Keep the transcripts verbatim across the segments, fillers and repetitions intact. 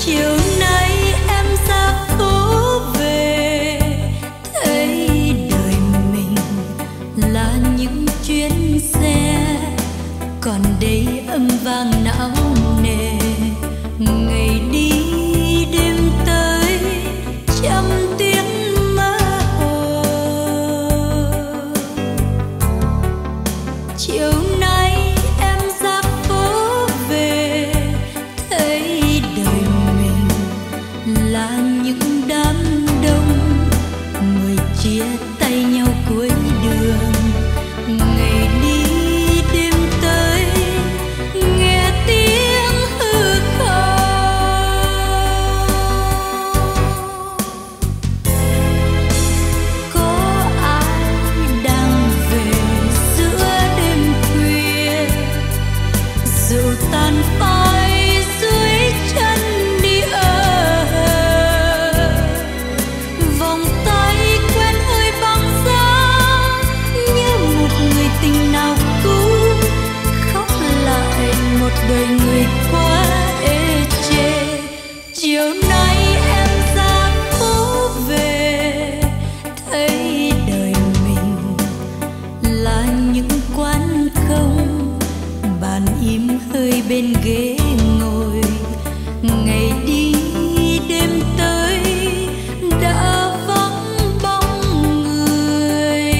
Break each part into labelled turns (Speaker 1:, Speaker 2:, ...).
Speaker 1: chiều nay em ra phố về, thấy đời mình là những chuyến xe, còn đây âm vang não nề. Ngày đi đêm tới trăm tiếng mơ hồ. Chiều nay em ra phố về, thấy đời mình là những đám đông, người chia tay nhau cuối đường. Ngày đi đêm tới nghe tiếng hư không. Có ai đang về giữa đêm khuya, rượu tàn phai dưới chân đi ở. Vòng tay quen hơi băng giá, như một người tình nào cũ, khóc lại một đời người quá ê chề. Chiều nay em ra phố về, thấy đời mình là những quán không, bàn im hơi bên ghế ngồi. Ngày đi đêm tới đã vắng bóng người.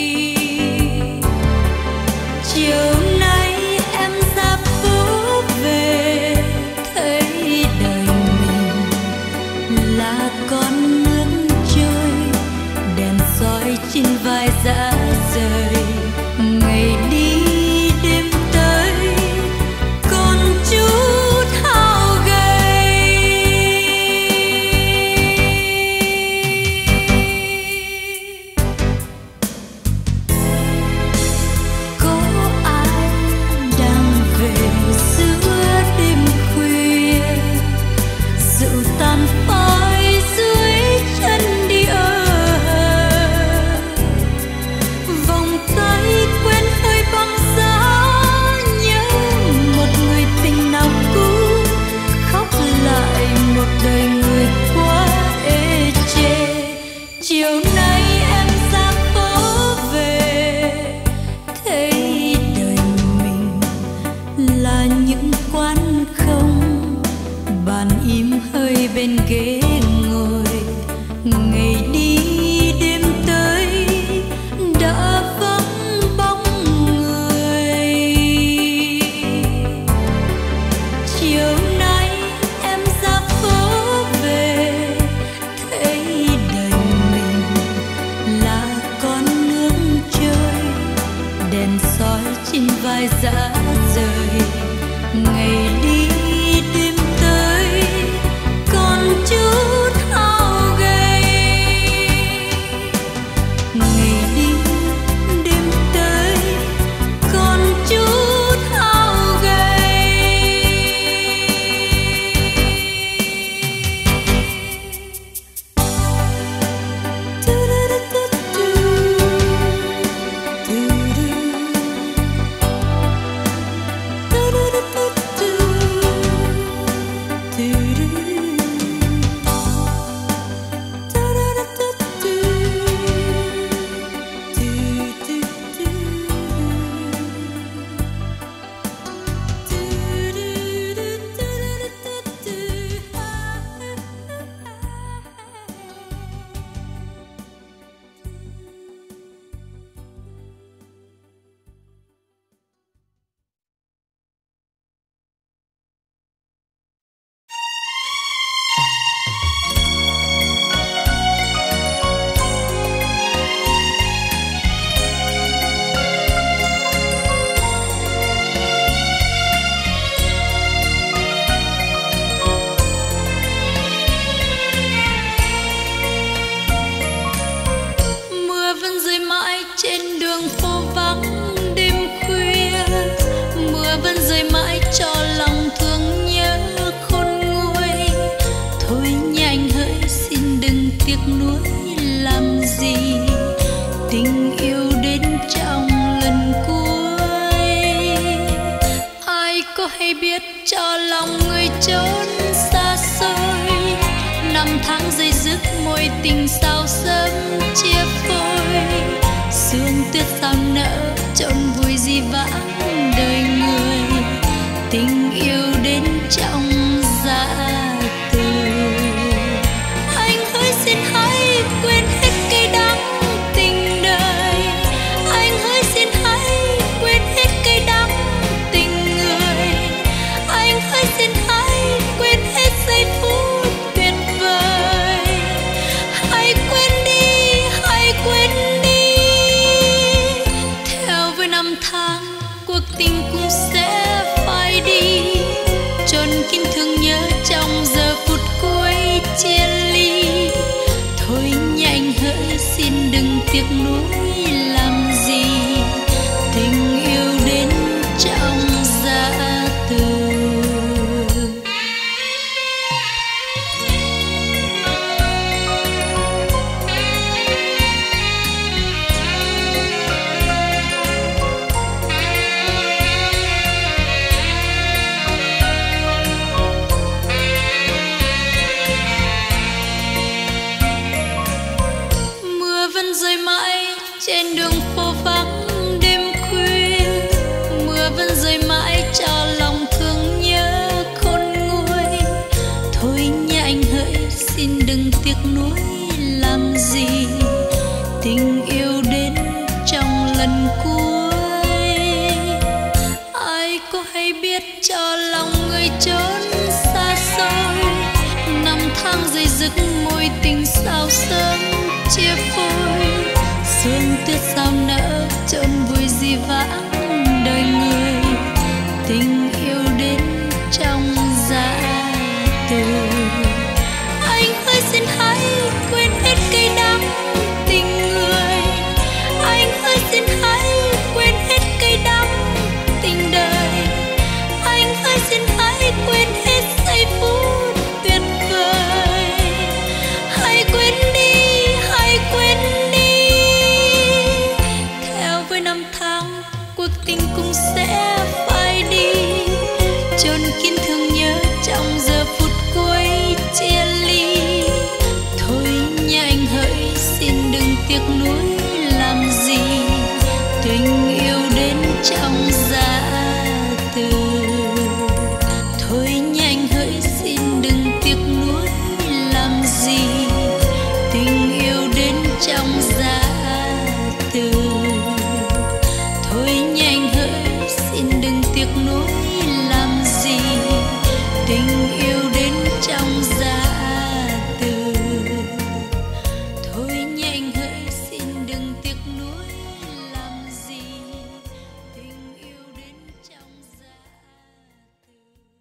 Speaker 1: Chiều nay em ra phố về, thấy đời mình là con nước trôi, đèn soi trên vai dã rời. Ngày đi đêm tới còn chút hao gầy. Có ai đang về giữa đêm khuya, rượu tàn phai dưới chân đi ở. Vòng tay quen hơi băng giá, nhớ một người tình nào cũ, khóc lại một đời người quá ê chề. Chiều nay em ra phố về, thấy đời mình là những quán không, bàn im hơi bên ghế ngồi. Ngày đi đêm tới đã vắng bóng người. Chiều nay em ra phố về, thấy đời mình là con nước trôi, đèn soi trên vai dã rời. Ngày đi đêm tới còn chút hao gầy. Ngày đi đêm tới còn chút hao gầy.
Speaker 2: hay biết cho lòng người trốn xa xôi.
Speaker 1: tháng dây dứt mối tình sao sớm chia phôi. Sương tuyết sao nỡ trộn vui di vãng đời người. Tình yêu đến trong giá từ. Anh hỡi xin hãy quên hết cây đắng tình đời. Anh hỡi xin hãy quên hết cây đắng tình người. Anh hỡi xin hãy quên hết giây phút tuyệt vời. Hãy quên đi, hãy quên đi. Theo với năm tháng cuộc tình cũng sẽ phai đi. Chôn kín thương nhớ trong giờ phút cuối chia ly. Thôi nhanh hỡi xin đừng tiếc nuối làm gì. Tình yêu đến trong giá từ. Rơi mãi trên đường phố vắng đêm khuya. Mưa vẫn rơi mãi cho lòng thương nhớ khôn nguôi. Thôi nhé anh hỡi xin đừng tiếc nuối làm gì. Tình yêu đến trong lần cuối. Ai có hay biết cho lòng người trốn xa xôi. Năm tháng dây dứt mối tình sao sớm chia phôi. Sương tuyết sao nỡ trộn vui di vãng đời người. Tình yêu đến trong giá từ. Anh hỡi xin hãy quên hết cây đắng tình người. Anh hỡi xin hãy quên hết cây đắng tình đời. Anh hỡi xin hãy quên hết giây phút tuyệt vời. Hãy quên đi, hãy quên đi. Theo với năm tháng cuộc tình cũng sẽ phai đi. Chôn kín thương nhớ trong giờ phút cuối chia ly. Thôi nhé anh hỡi xin đừng tiếc nuối làm gì. Tình yêu đến trong giá từ. Thôi nhé anh hỡi xin đừng tiếc nuối làm gì. Tình yêu đến trong giá từ. Thôi nhé anh hỡi xin đừng tiếc nuối làm gì. Tình yêu đến trong giá từ. Thôi nhé anh hỡi xin đừng tiếc nuối làm gì. Tình yêu đến trong giá từ.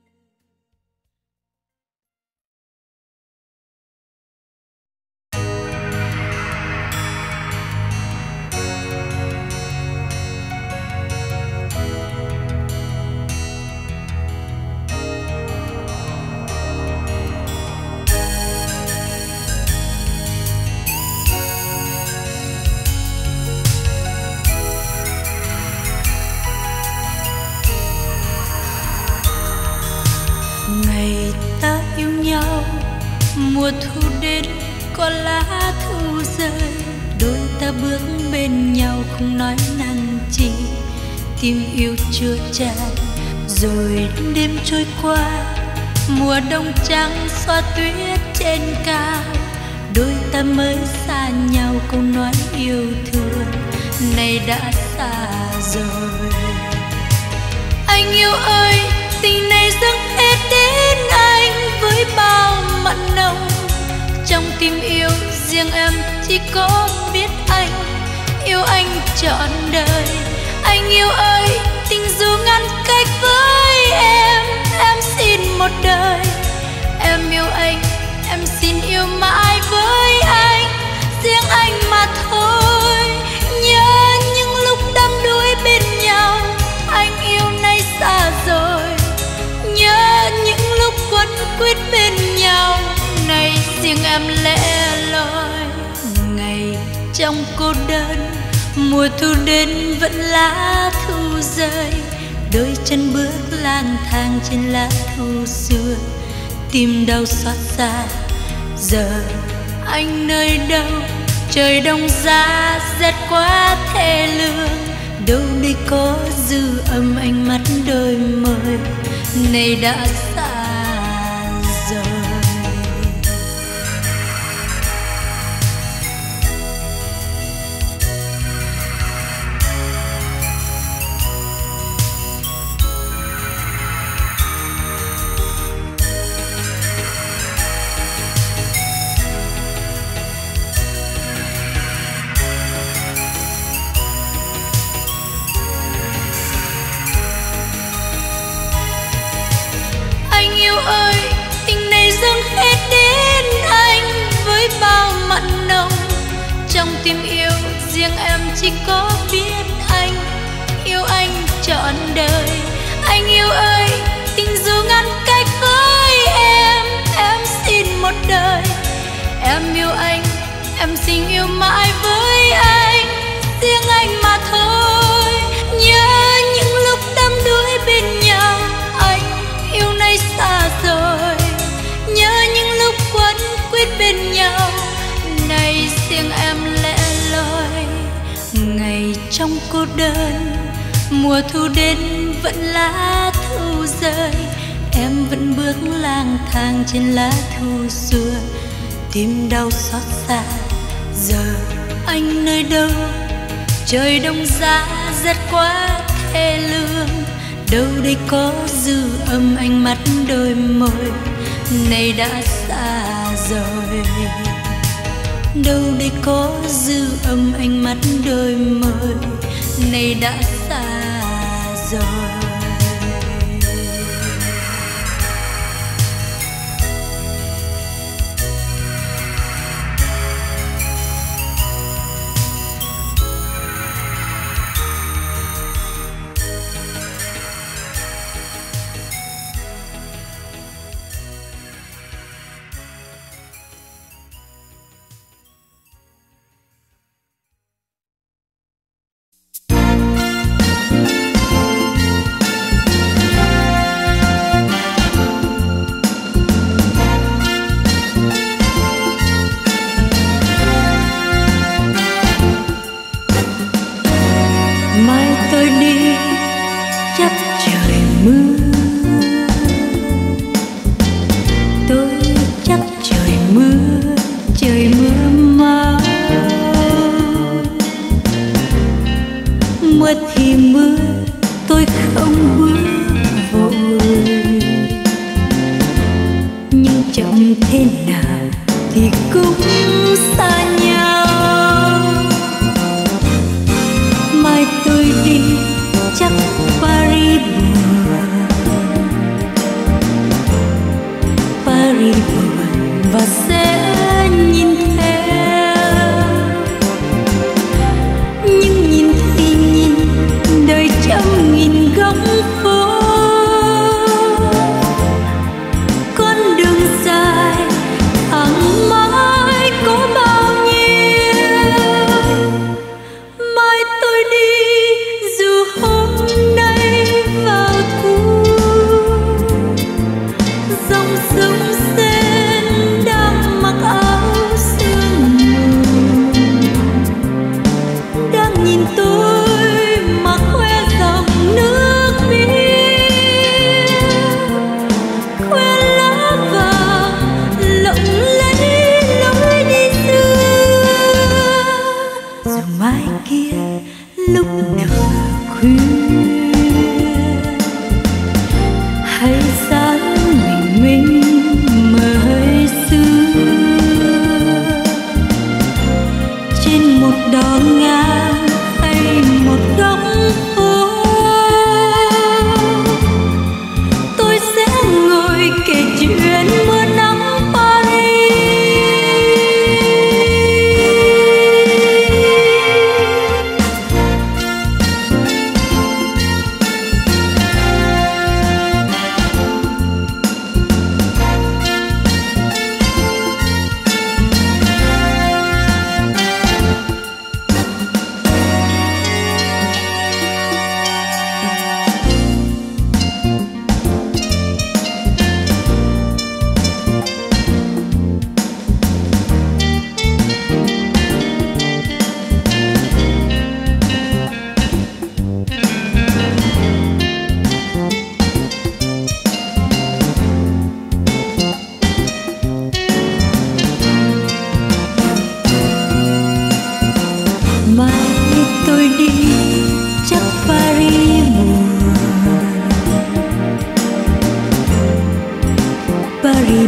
Speaker 1: Ngày ta yêu nhau, mùa thu đến có lá thu rơi. Đôi ta bước bên nhau không nói năng chi. Tim yêu chưa tràn rồi đêm trôi qua. Mùa đông trắng xóa tuyết trên cao. Đôi ta mới xa nhau câu nói yêu thương nay đã xa rồi. Anh yêu ơi, tình này dâng hết đến anh với bao mặn nồng. Trong tim yêu riêng em chỉ có biết anh, yêu anh trọn đời. Anh yêu ơi, tình dù ngăn cách với em, em xin một đời. Em yêu anh, em xin yêu mãi với anh, riêng anh mà thôi. Nhớ những lúc đắm đuối bên nhau, anh yêu nay xa rồi. Nhớ những lúc quấn quýt bên nhau, nay riêng em lẻ loi. Ngày trong cô đơn, mùa thu đến vẫn lá thu rơi. Đôi chân bước lang thang trên lá thu xưa, tim đau xót xa Giờ anh nơi đâu, trời đông giá rét quá thê lương. Đâu đây có dư âm ánh mắt đôi môi này đã xa rồi. Ơi, tình này dâng hết đến anh với bao mặn nồng. Trong tim yêu riêng em chỉ có biết anh, yêu anh trọn đời. Anh yêu ơi, tình dù ngăn cách với em, em xin một đời. Em yêu anh, em xin yêu mãi với anh, riêng anh mà thôi. Nhớ những lúc đắm đuối bên nhau, anh yêu nay xa rồi. Nhớ những lúc quấn quýt bên nhau, này riêng em lẻ loi. Ngày trong cô đơn, mùa thu đến vẫn lá thu rơi. Em vẫn bước lang thang trên lá thu xưa, tim đau xót xa. Giờ anh nơi đâu, trời đông giá rét quá thê lương. Đâu đây có dư âm ánh mắt đôi môi này đã xa rồi. Đâu đây có dư âm ánh mắt đôi môi này đã xa rồi.
Speaker 2: Dòng sông sen đang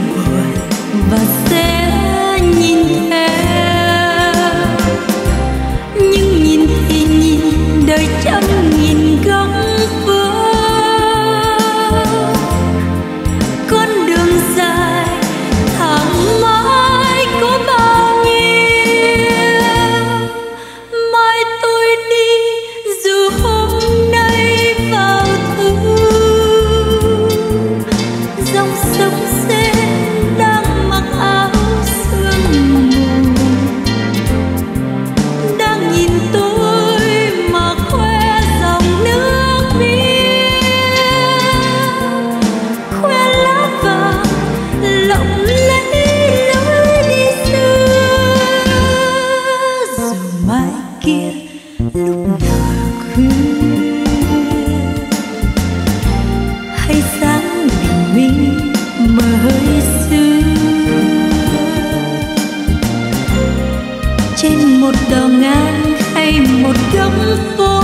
Speaker 1: buồn và sẽ nhìn theo. Nhưng nhìn thì nhìn đời trăm nghìn góc phố, con đường dài thẳng mãi có bao nhiêu. Mai tôi đi dù hôm nay vào thu, dòng sông sẽ đang mặc áo sương mù, đang nhìn tôi mà khoe dòng nước biếc, khoe lá vàng lộng lẫy lối đi xưa. Dù mai kia lúc nào khuya hay sáng bình minh mờ hơi sương, trên một đò ngang hay một góc phố,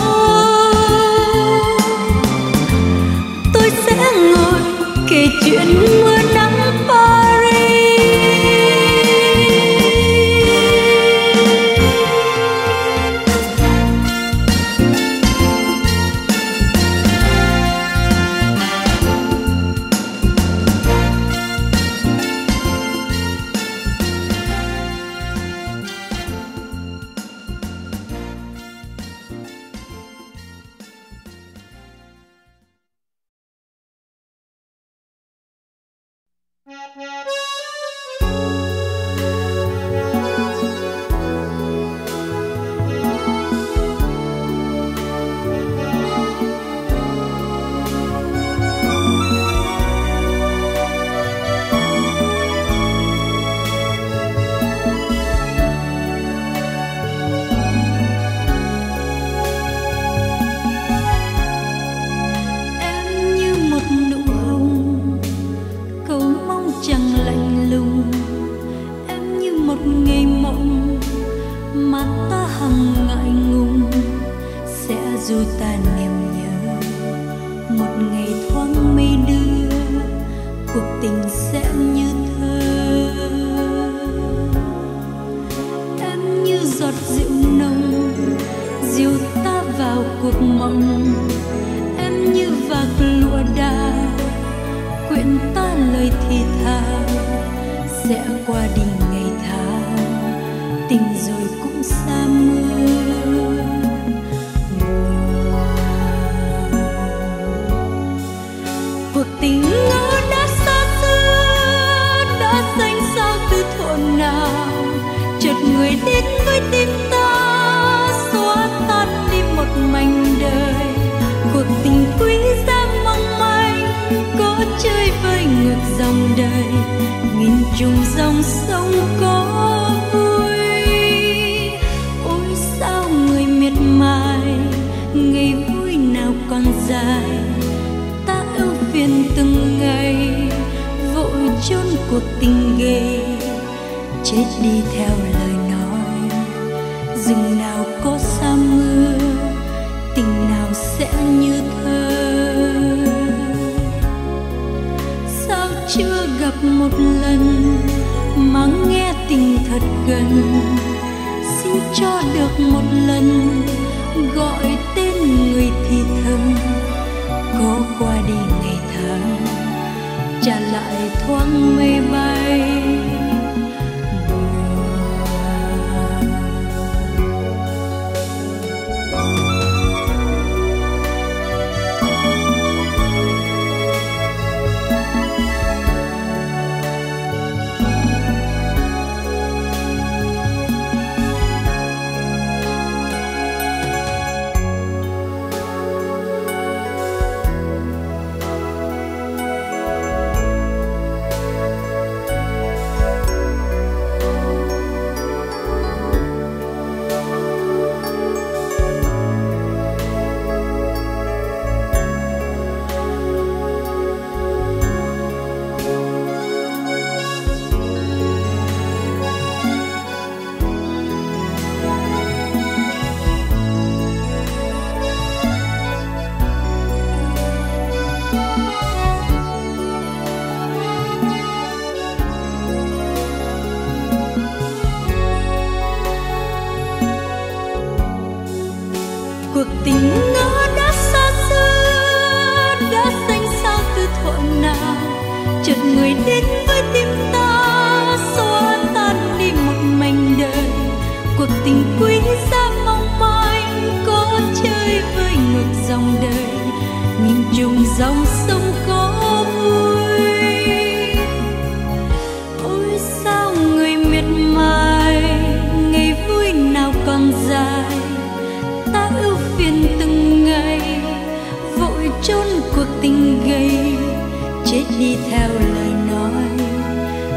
Speaker 1: tôi sẽ ngồi kể chuyện mưa nắng Paris. Em như một nụ hồng, cầu mong chẳng lạnh lùng. Em như một ngày mộng mà ta hằng ngại ngùng, sẽ dù ta niềm nhớ một ngày thoáng mây đưa, cuộc tình sẽ như thơ. Em như giọt rượu nồng dìu ta vào cuộc mộng, em như vạc lụa đào quyện ta lời thì thào. Sẽ qua đi ngày tháng, tình rồi cũng xa mưa. Cuộc tình ngỡ đã xa xưa, đã xanh sao từ thuở nào, chợt người đến với tim ta, xóa tan đi một mảnh đời. Cuộc tình quý giá mong manh, có chơi vơi ngược dòng đời, nghìn trùng dòng sông có vui. Ôi sao người miệt mài, ngày vui nào còn dài, ta ưu phiền từng ngày, vội chôn cuộc tình ghê. Chết đi theo lời nói, rừng nào có xa mưa, tình nào sẽ như thơ. Sao chưa gặp một lần mà nghe tình thật gần, xin cho được một lần gọi tên người thì thầm. Có qua đi ngày tháng, trả lại thoáng mây bay.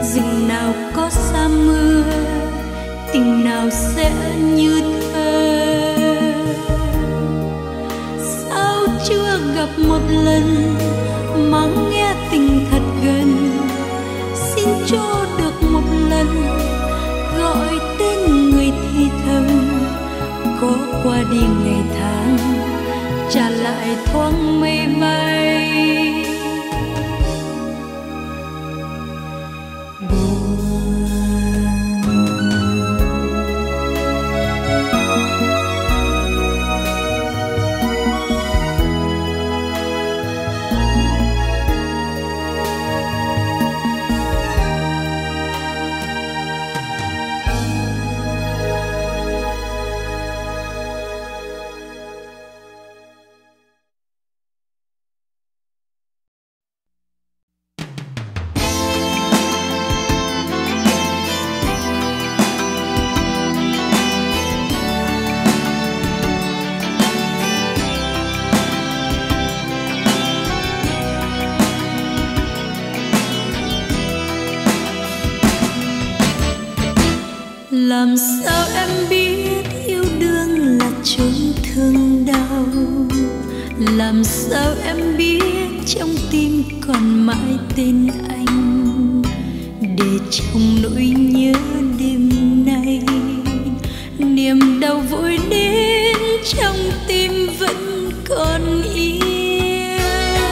Speaker 1: rừng nào có sa mưa, tình nào sẽ như thơ. Sao chưa gặp một lần mà nghe tình thật gần, xin cho được một lần gọi tên người thì thầm. Có qua đi ngày tháng trả lại thoáng mây bay. Làm sao em biết yêu đương là chốn thương đau? Làm sao em biết trong tim còn mãi tên anh? Để trong nỗi nhớ đêm nay, niềm đau vội đến trong tim vẫn còn yêu.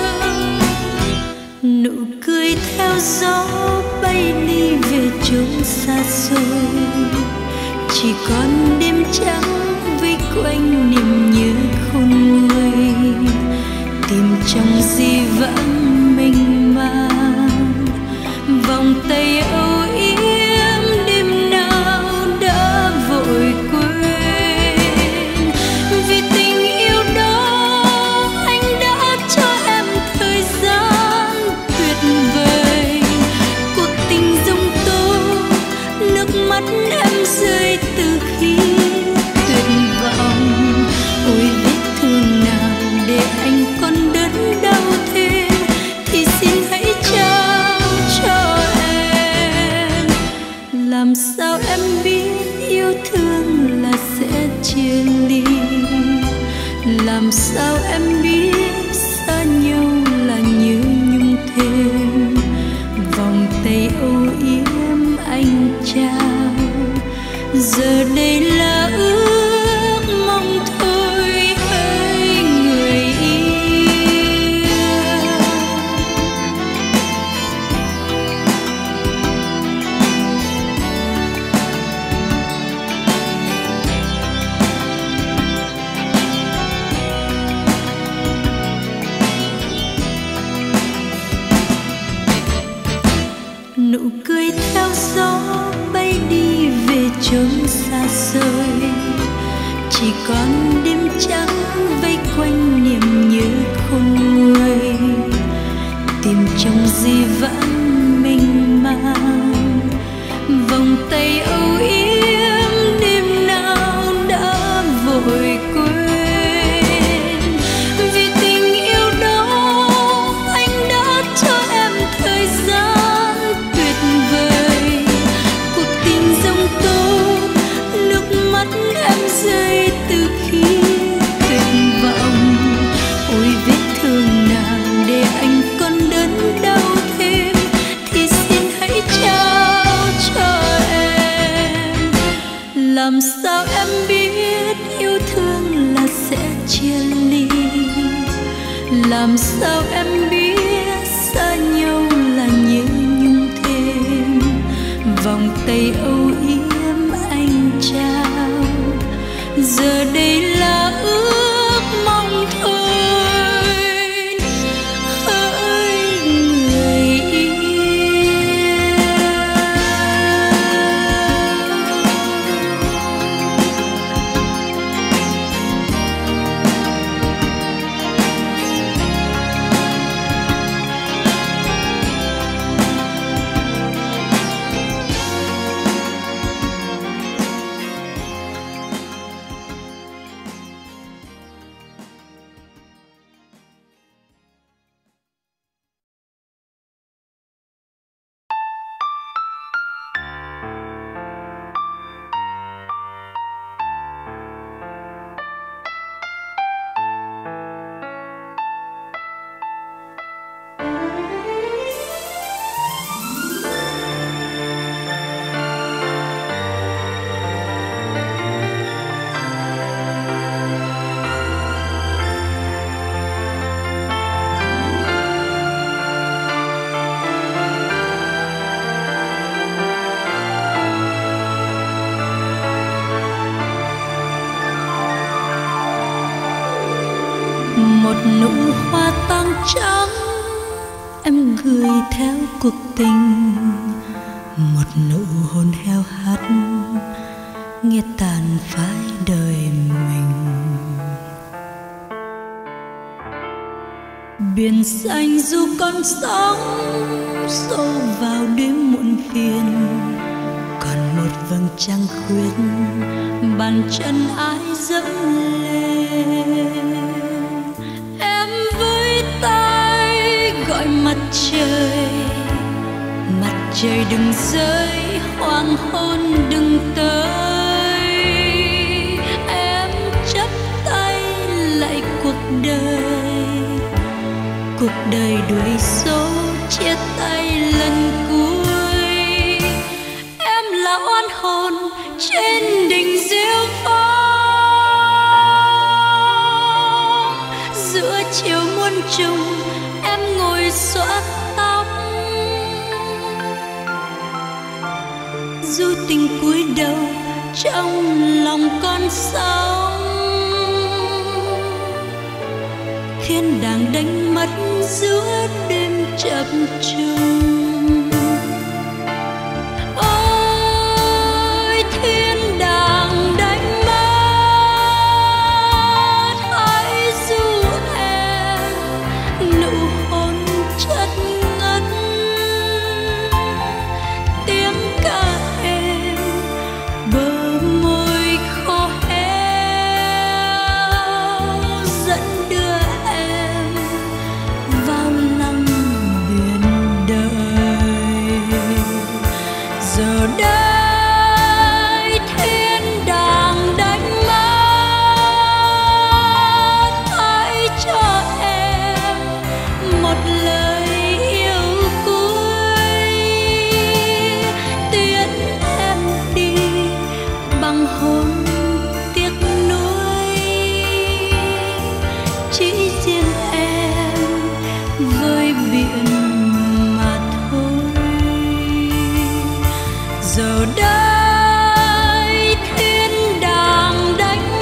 Speaker 1: Nụ cười theo gió bay đi về chốn xa xôi, chỉ còn đêm trắng vây quanh niềm nhớ khôn nguôi. Tìm trong di vãng mênh mang, vòng tay âu yếm đêm nào đã vội quên. Vì tình yêu đó anh đã cho em thời gian tuyệt vời. Cuộc tình giông tố, nước mắt em rơi từ khi tuyệt vọng. Ôi vết thương nào để anh còn đớn đau thêm, thì xin hãy trao cho em. Làm sao em biết yêu thương là sẽ chia ly? Làm sao em biết xa nhau là nhớ nhung thêm? Vòng tay âu yếm anh trao, giờ đây là ước mong thôi hỡi người yêu. Nụ cười theo gió bay đi về chốn xa xôi, chỉ còn đêm trắng vây quanh niềm nhớ khôn nguôi. Tìm trong di vãng mênh mang, vòng tay âu yếm đêm nào đã vội quên. Vì tình yêu đó anh đã cho em thời gian tuyệt vời. Cuộc tình giông tố, nước mắt em rơi từ khi tuyệt vọng. Ôi vết thương nào để anh còn đớn đau thêm, thì xin hãy trao cho em. Làm sao em biết yêu thương là sẽ chia ly? Làm sao em biết xa nhau là nhớ nhung thêm? Vòng tay âu yếm anh trao, giờ đây là ước mong thôi hỡi người yêu. một nụ hoa tang trắng em gửi theo cuộc tình, một nụ hôn heo hắt nghe tàn phai đời mình. Biển xanh dù con sóng xô vào đêm muộn phiền, còn một vầng trăng khuyết bàn chân ai dẫm lên. Em với tay gọi mặt trời, mặt trời đừng rơi, hoàng hôn đừng tới. Em chắp tay lại cuộc đời, cuộc đời đuổi số chia tay lần cuối. Em là oan hồn trên đỉnh diêu phong, giữa chiều muôn trùng em ngồi xõa tóc. Du tình cúi đầu trong lòng con sóng, thiên đàng đánh mất giữa đêm chập trùng. Ôi thiên đàng đánh mất, hãy du em nụ hôn chất ngất. Tiếng ca em bờ môi khô héo dẫn đưa em vào lòng biển đời. Giờ đây thiên đàng đánh mất, hãy cho em một lời yêu cuối. Tiễn em đi bằng hôn tiếc nuối, chỉ riêng em với biển mà thôi. Giờ đây thiên đàng đánh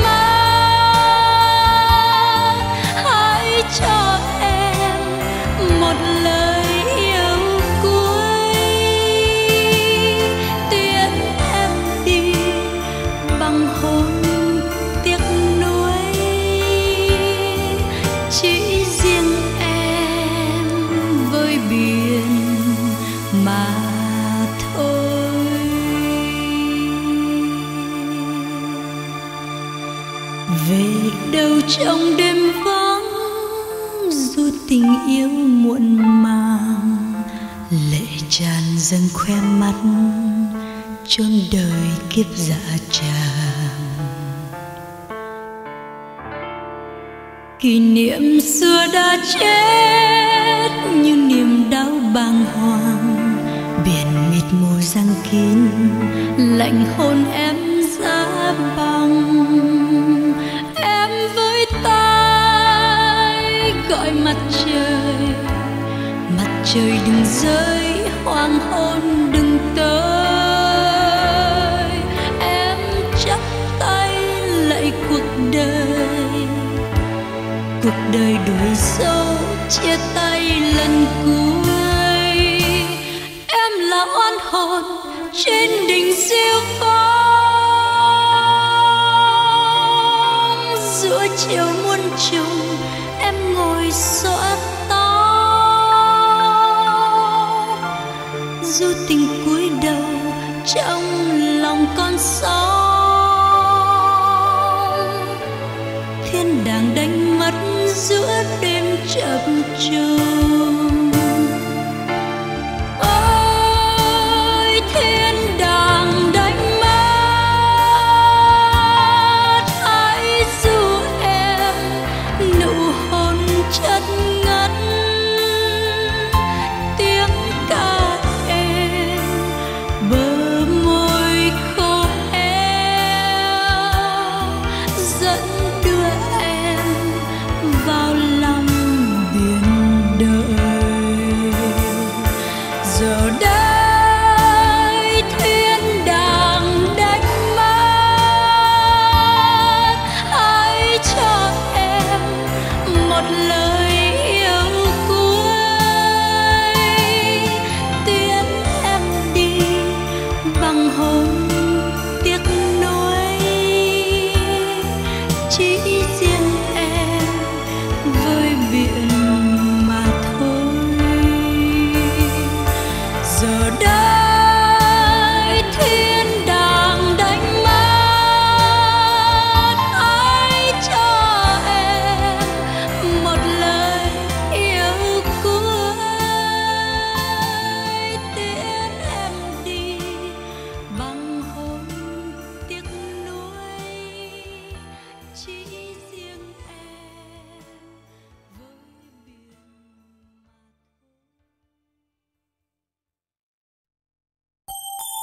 Speaker 1: mất, hãy cho em một lời yêu cuối. Tiễn em đi bằng hôn tiếc nuối, chỉ riêng em với biển mà thôi. Về đâu trong đêm vắng, dù tình yêu muộn màng, lệ tràn dâng khoe mắt chôn đời kiếp dạ tràng. Kỷ niệm xưa đã chết như niềm đau bàng hoàng, biển mịt mù giăng kín lạnh hôn em giá băng. Em với tay gọi mặt trời, mặt trời đừng rơi, hoàng hôn đừng tới. Em chắp tay lại cuộc đời, cuộc đời đuổi dấu chia tay lần cuối. Em là oan hồn trên đỉnh diêu phong, giữa chiều muôn trùng em ngồi xõa tóc. Du tình cúi đầu trong lòng con sóng, thiên đàng đánh mất giữa đêm chập trùng. Ôi thiên đàng đánh mất, hãy du em nụ hôn chất ngất. Tiếng ca em bờ môi khô héo dẫn đưa em vào lòng biển đời.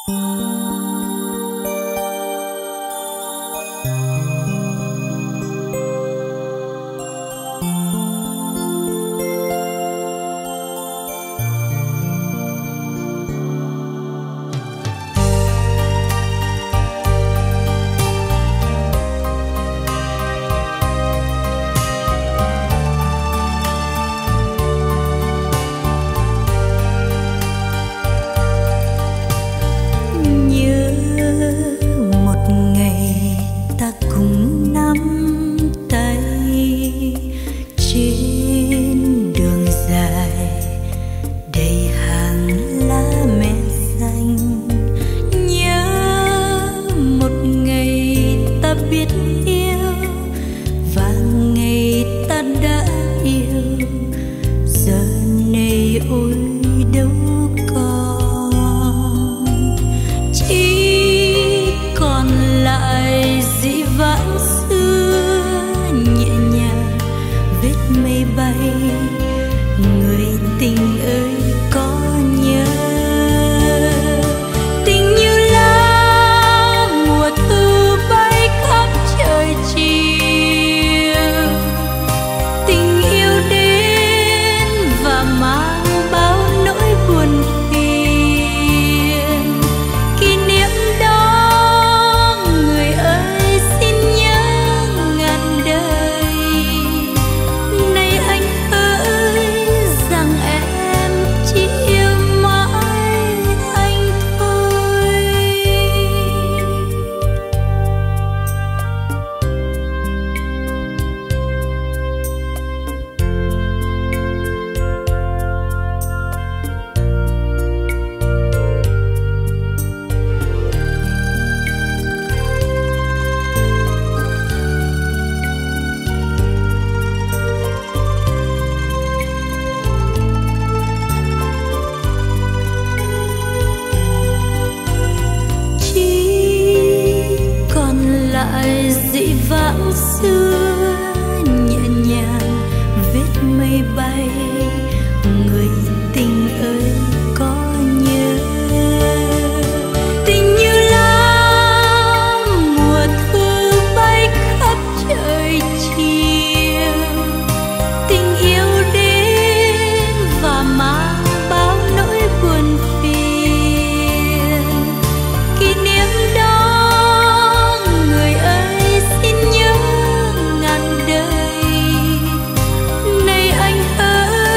Speaker 1: Này anh ơi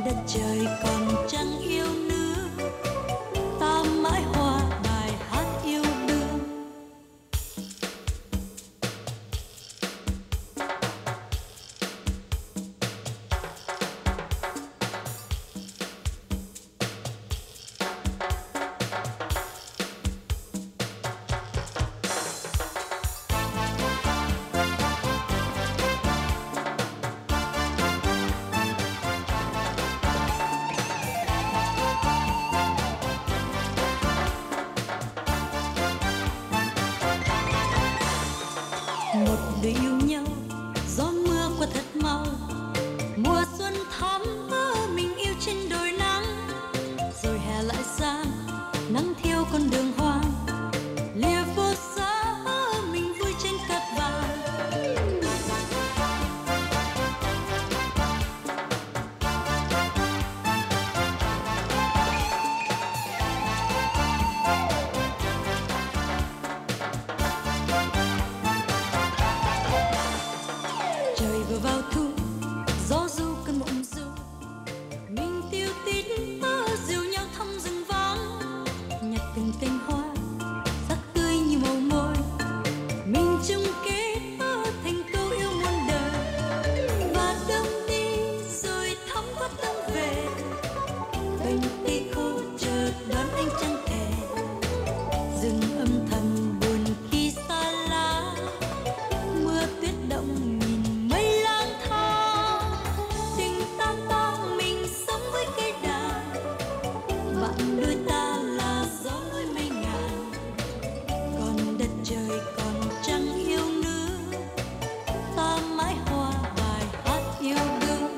Speaker 1: đất trời còn chẳng yêu nữa, ta mãi hòa bài hát yêu đương. Một đôi yêu nhau, gió mưa qua thật mau, mùa xuân thắm mơ mình yêu trên đồi nắng, rồi hè lại sang nắng thiêu con đường hoang, lìa vô giá mình vui trên cát vàng. Trời vừa vào thu, gió du cơn mộng du, mình tiêu tít mơ dìu nhau thăm rừng vắng, nhặt từng cành hoa sắc tươi như màu môi, mình chung kết mơ thành câu yêu muôn đời. Và đông đi rồi thắm qua tâm về, cành cây khô chờ đón ánh trăng thề, rừng âm thầm buồn khi xa lá, mưa tuyết động nhìn mây lang thang, tình ta bao mình sống với cây đàn, bạn đôi ta là gió núi mây ngàn, còn đất trời còn chẳng yêu nữa, ta mãi hòa bài hát yêu đương.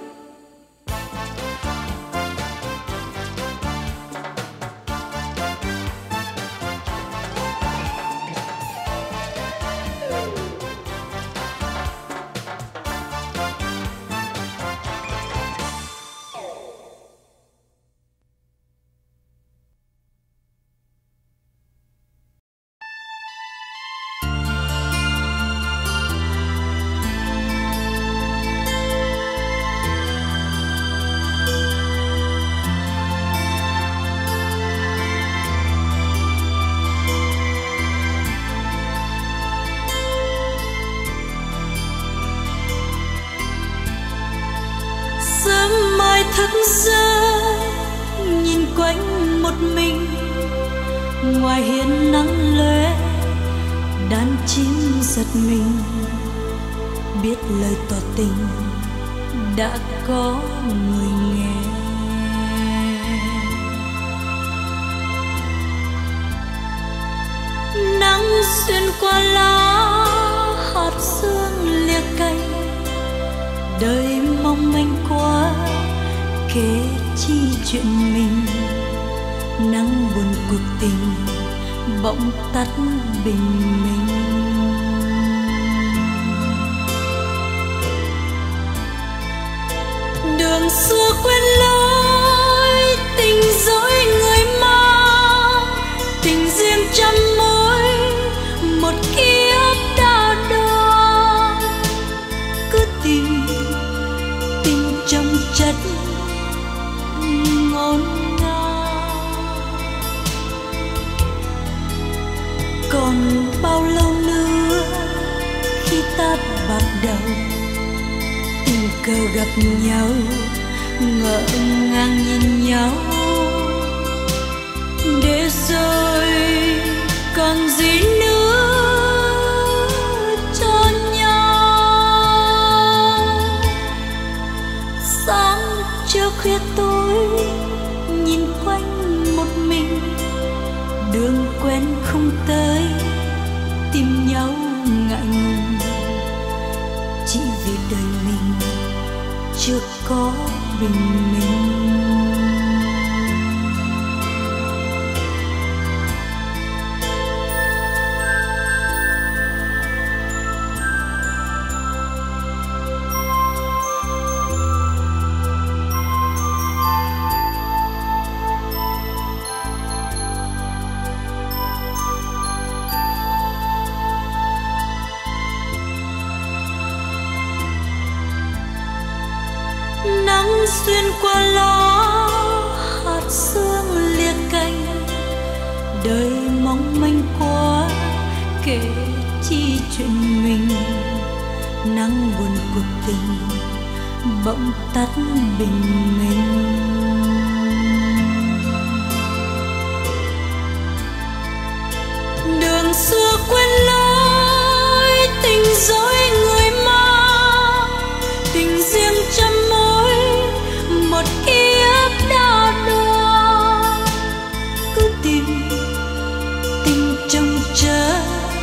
Speaker 1: Sớm mai thức giấc nhìn quanh một mình, ngoài hiên nắng lóe đàn chim giật mình, biết lời tỏ tình đã có người nghe. Nắng xuyên qua lá, hạt sương lìa cành, đời mong manh quá kể chi chuyện mình, nắng buồn cuộc tình bỗng tắt bình minh. Đường xưa quên lối, tình dối người mang, tình riêng trăm mối, một kiếp đã đo. Cứ tìm tình trong chất ngổn ngang, còn bao lâu nữa khi ta bạc đầu, tình cờ gặp nhau ngỡ ngàng nhìn nhau, để rồi còn gì nữa cho nhau. Sáng trưa khuya tối nhìn quanh một mình, đường quen không tới tìm nhau ngại ngùng, chỉ vì đời mình chưa có bình minh. Nắng xuyên qua lá hạt sương liếc cánh, đời mong manh quá kể chi chuyện mình. Nắng buồn cuộc tình bỗng tắt bình minh. Đường xưa quên lối tình dối người mang, tình riêng trăm mối một kiếp đã đua. Cứ tìm tình trông chờ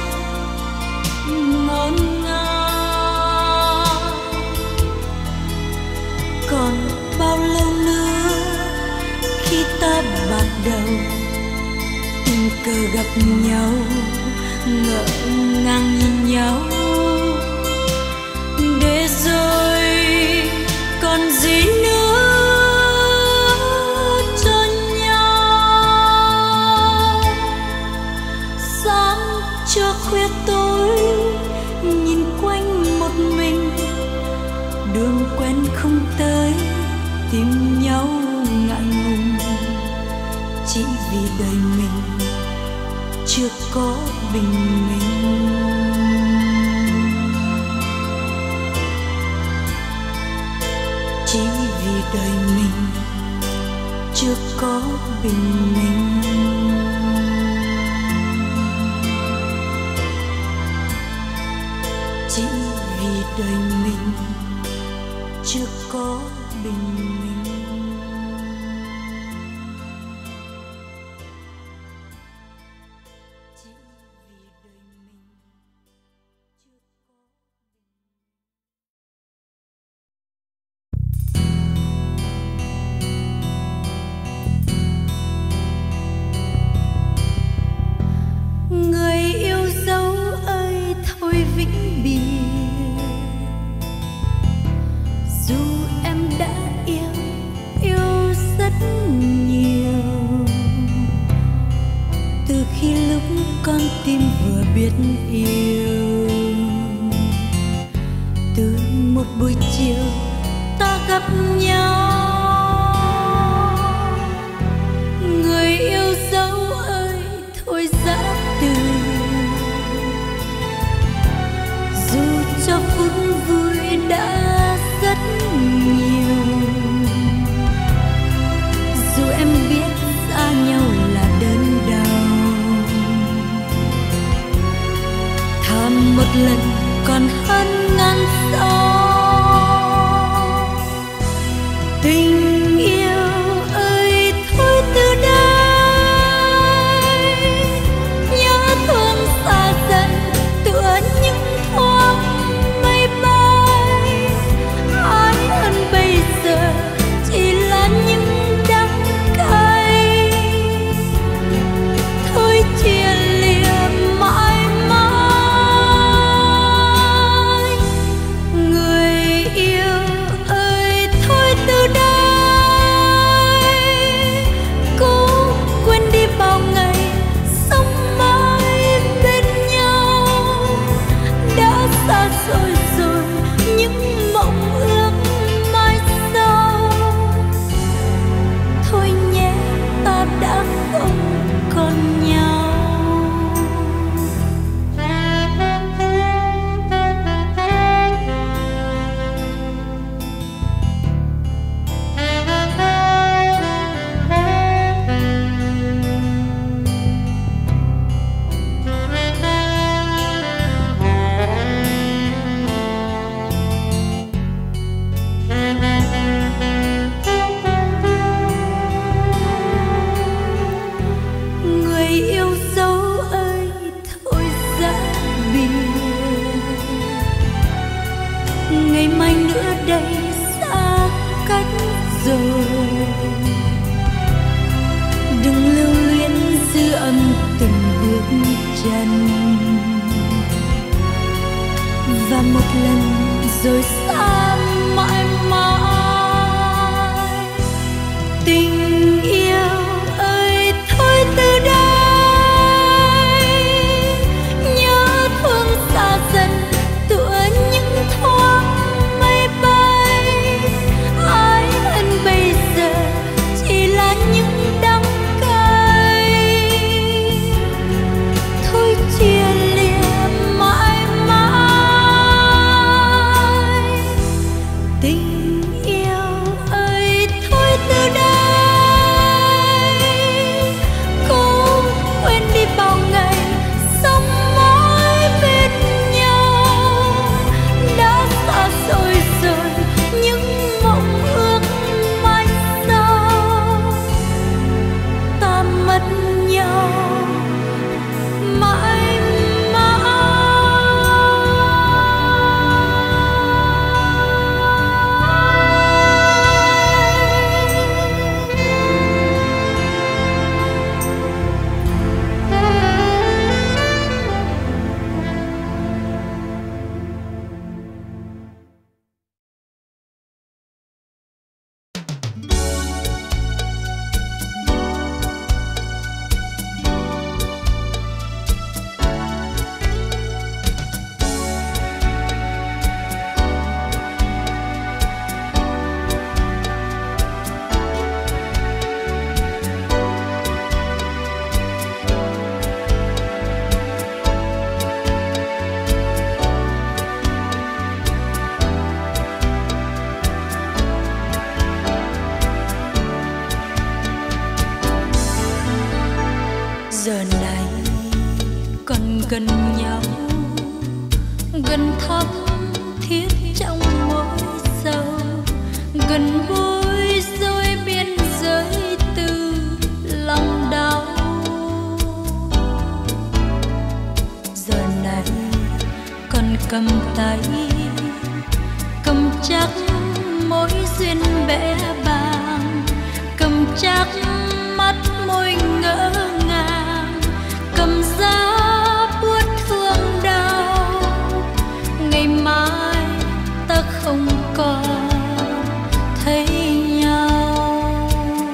Speaker 1: ngổn ngang. Còn bao lâu nữa khi ta bạc đầu, tình cờ gặp nhau ngỡ ngàng nhìn nhau, để rồi còn gì nữa cho nhau. Sáng cho khuya tối nhìn quanh một mình, đường quen không tới tìm nhau ngại ngùng, chỉ vì đời mình chưa có bình minh. Chỉ vì đời mình chưa có bình minh. Chỉ vì đời mình chưa có bình minh. Người yêu dấu ơi thôi vĩnh biệt, dù em đã yêu yêu rất nhiều. Từ khi lúc con tim vừa biết yêu, từ một buổi chiều ta gặp nhau. Người yêu dấu ơi thôi giã từ, dù cho phút vui đã rất nhiều. Dù em biết xa nhau là đớn đau, thà một lần còn hơn ngàn sau. Tình yêu ơi thôi từ đây, nhớ thương xa dần tựa những thoáng mây bay. Ái ân bây giờ chỉ là những đắng cay, thôi chia lìa mãi mãi. Người yêu ơi thôi từ đây, cố quên đi bao ngày sống mãi bên nhau. Đã xa xôi rồi những mộng ước mai sau, thôi nhé ta đã không còn nhau. Người yêu dấu ơi thôi giã biệt, ngày mai nữa đây xa cách rồi. Đừng lưu luyến dư âm từng bước chân, và một lần rồi xa mãi mãi. Tình yêu ơi thôi từ đây, nhớ thương xa dần tựa những thoáng mây bay. Ái ân gần nhau, gần thắm thiết trong mối sầu, gần bối rối biên giới từ lòng đau. Giờ này còn cầm tay, cầm chắc mối duyên bẽ bàng, cầm chắc mắt môi ngỡ ngàng, cầm giá buốt thương đau. Ngày mai ta không còn thấy nhau,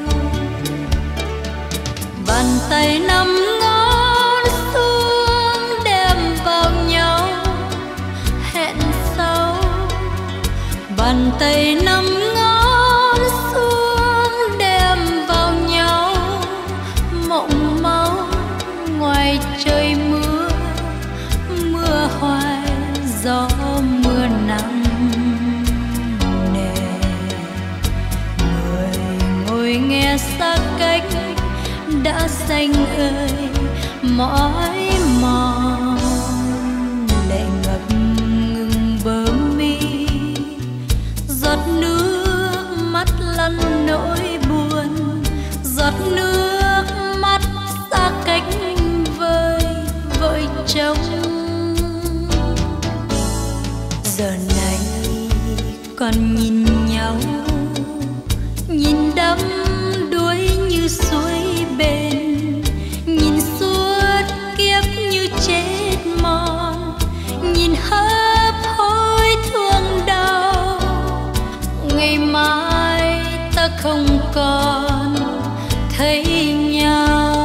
Speaker 1: bàn tay nắm ngón xuống đem vào nhau hẹn sau. Bàn tay nắm ngón xuống đem vào nhau mộng máu. Ngoài trời mưa, mưa hoài gió mưa nặng nề. Người ngồi nghe xa cách đã xanh ơi mỏi mòn, lệ ngập ngừng bờ mi. Giọt nước mắt lăn nỗi buồn, giọt nước mắt xa cách vơi vội trông. Giờ này còn nhìn nhau, nhìn đắm đuối như suối bên, nhìn suốt kiếp như chết mòn, nhìn hấp hối thương đau. Ngày mai ta không còn thấy nhau.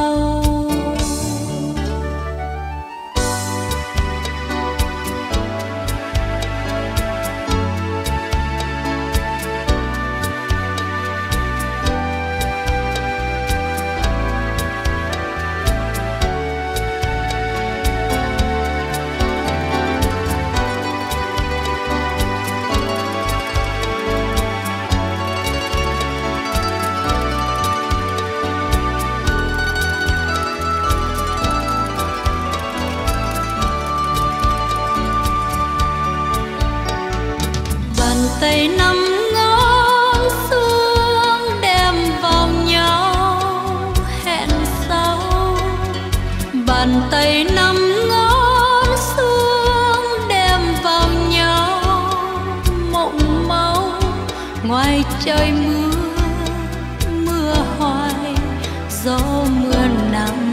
Speaker 1: Tay nắm ngón xuống đem vào nhau hẹn sau. Bàn tay nắm ngón xuống đem vào nhau mộng máu. Ngoài trời mưa, mưa hoài gió mưa nặng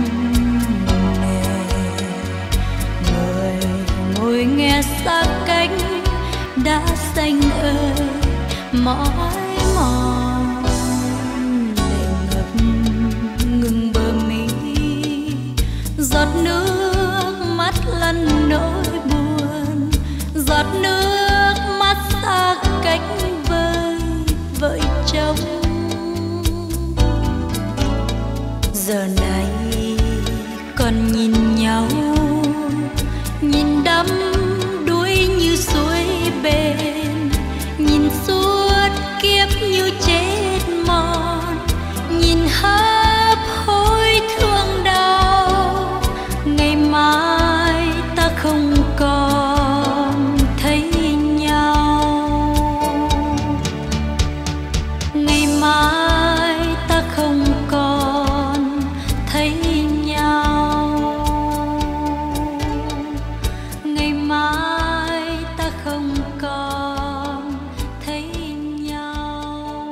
Speaker 1: nề. Người ngồi nghe xa cách đã xanh ơi mỏi mòn, lệ ngập ngừng bờ mi. Giọt nước mắt lăn nỗi buồn, giọt nước mắt xa cách vơi vợi trông. Giờ này còn nhìn nhau, nhìn đắm đuối như suối bên, nhìn suốt kiếp như chết mòn, nhìn hấp hối thương đau. Ngày mai ta không còn thấy nhau, ngày mai ta không còn thấy nhau, ngày mai ta không còn thấy nhau,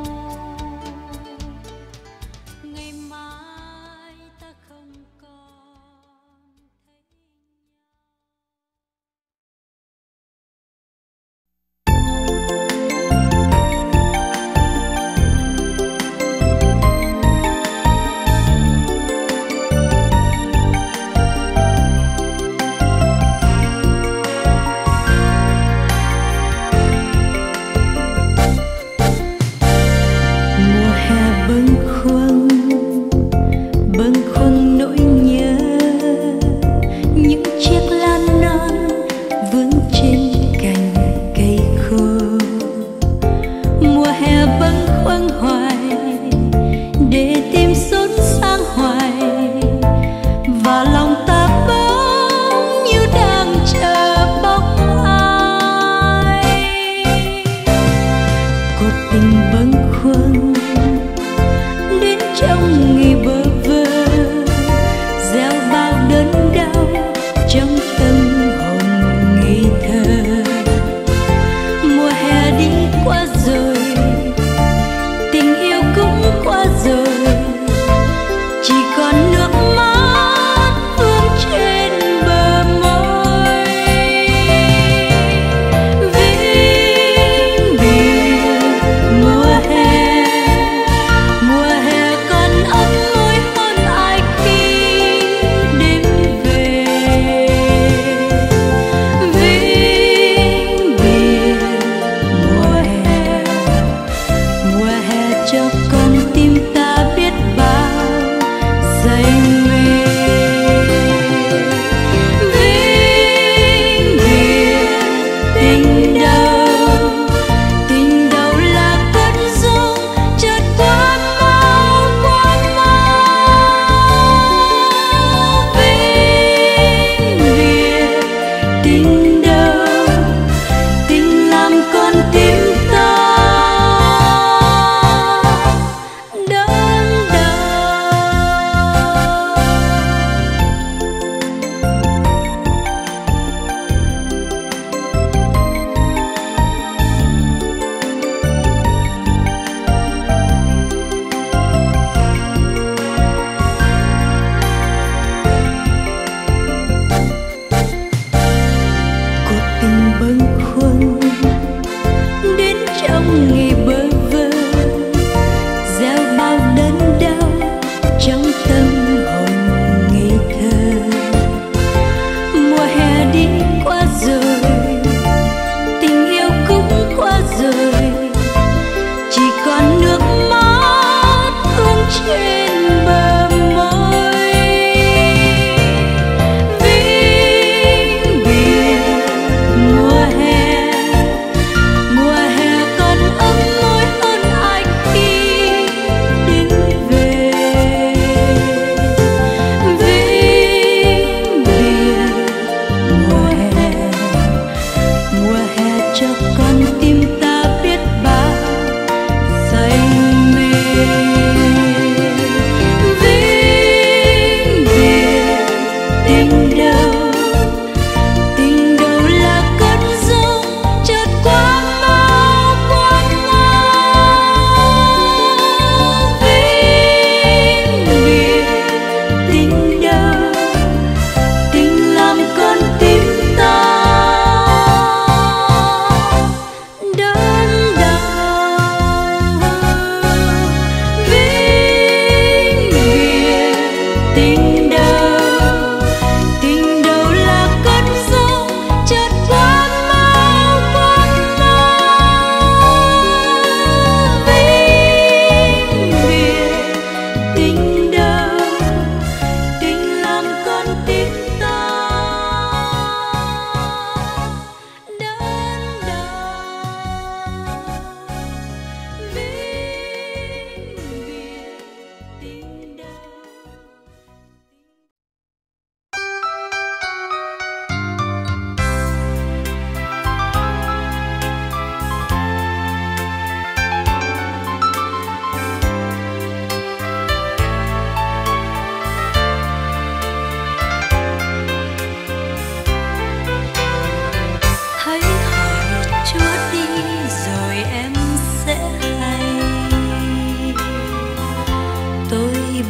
Speaker 1: ngày mai ta không còn thấy nhau.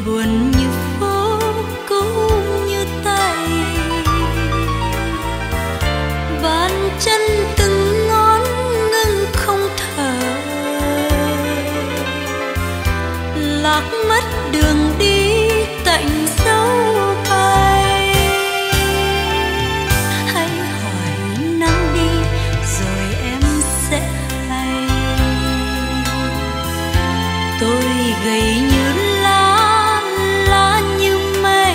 Speaker 1: buồn như phố cũ như tay, bàn chân từng ngón ngưng không thở, lạc mất đường đi tạnh dấu bay. Hãy hỏi nắng đi rồi em sẽ hay. Tôi gầy như lá, lá như mây,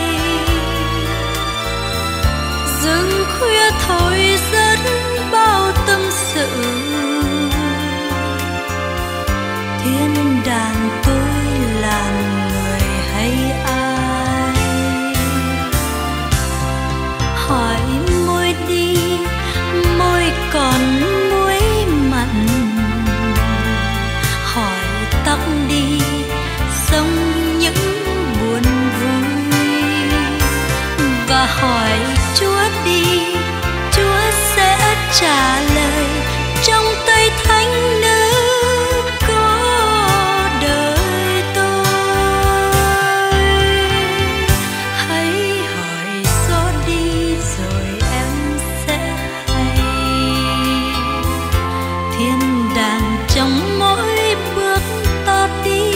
Speaker 1: rừng khuya thổi rất bao tâm sự. Thiên đàng tôi làm người hay ai? Hỏi môi đi, môi còn muối mặn. Hỏi tóc đi, sống những buồn vui. Và hỏi Chúa đi, Chúa sẽ trả lời. Trong tay thánh nữ có đời tôi. Hãy hỏi gió đi rồi em sẽ hay. Thiên đàng trong mỗi bước ta đi,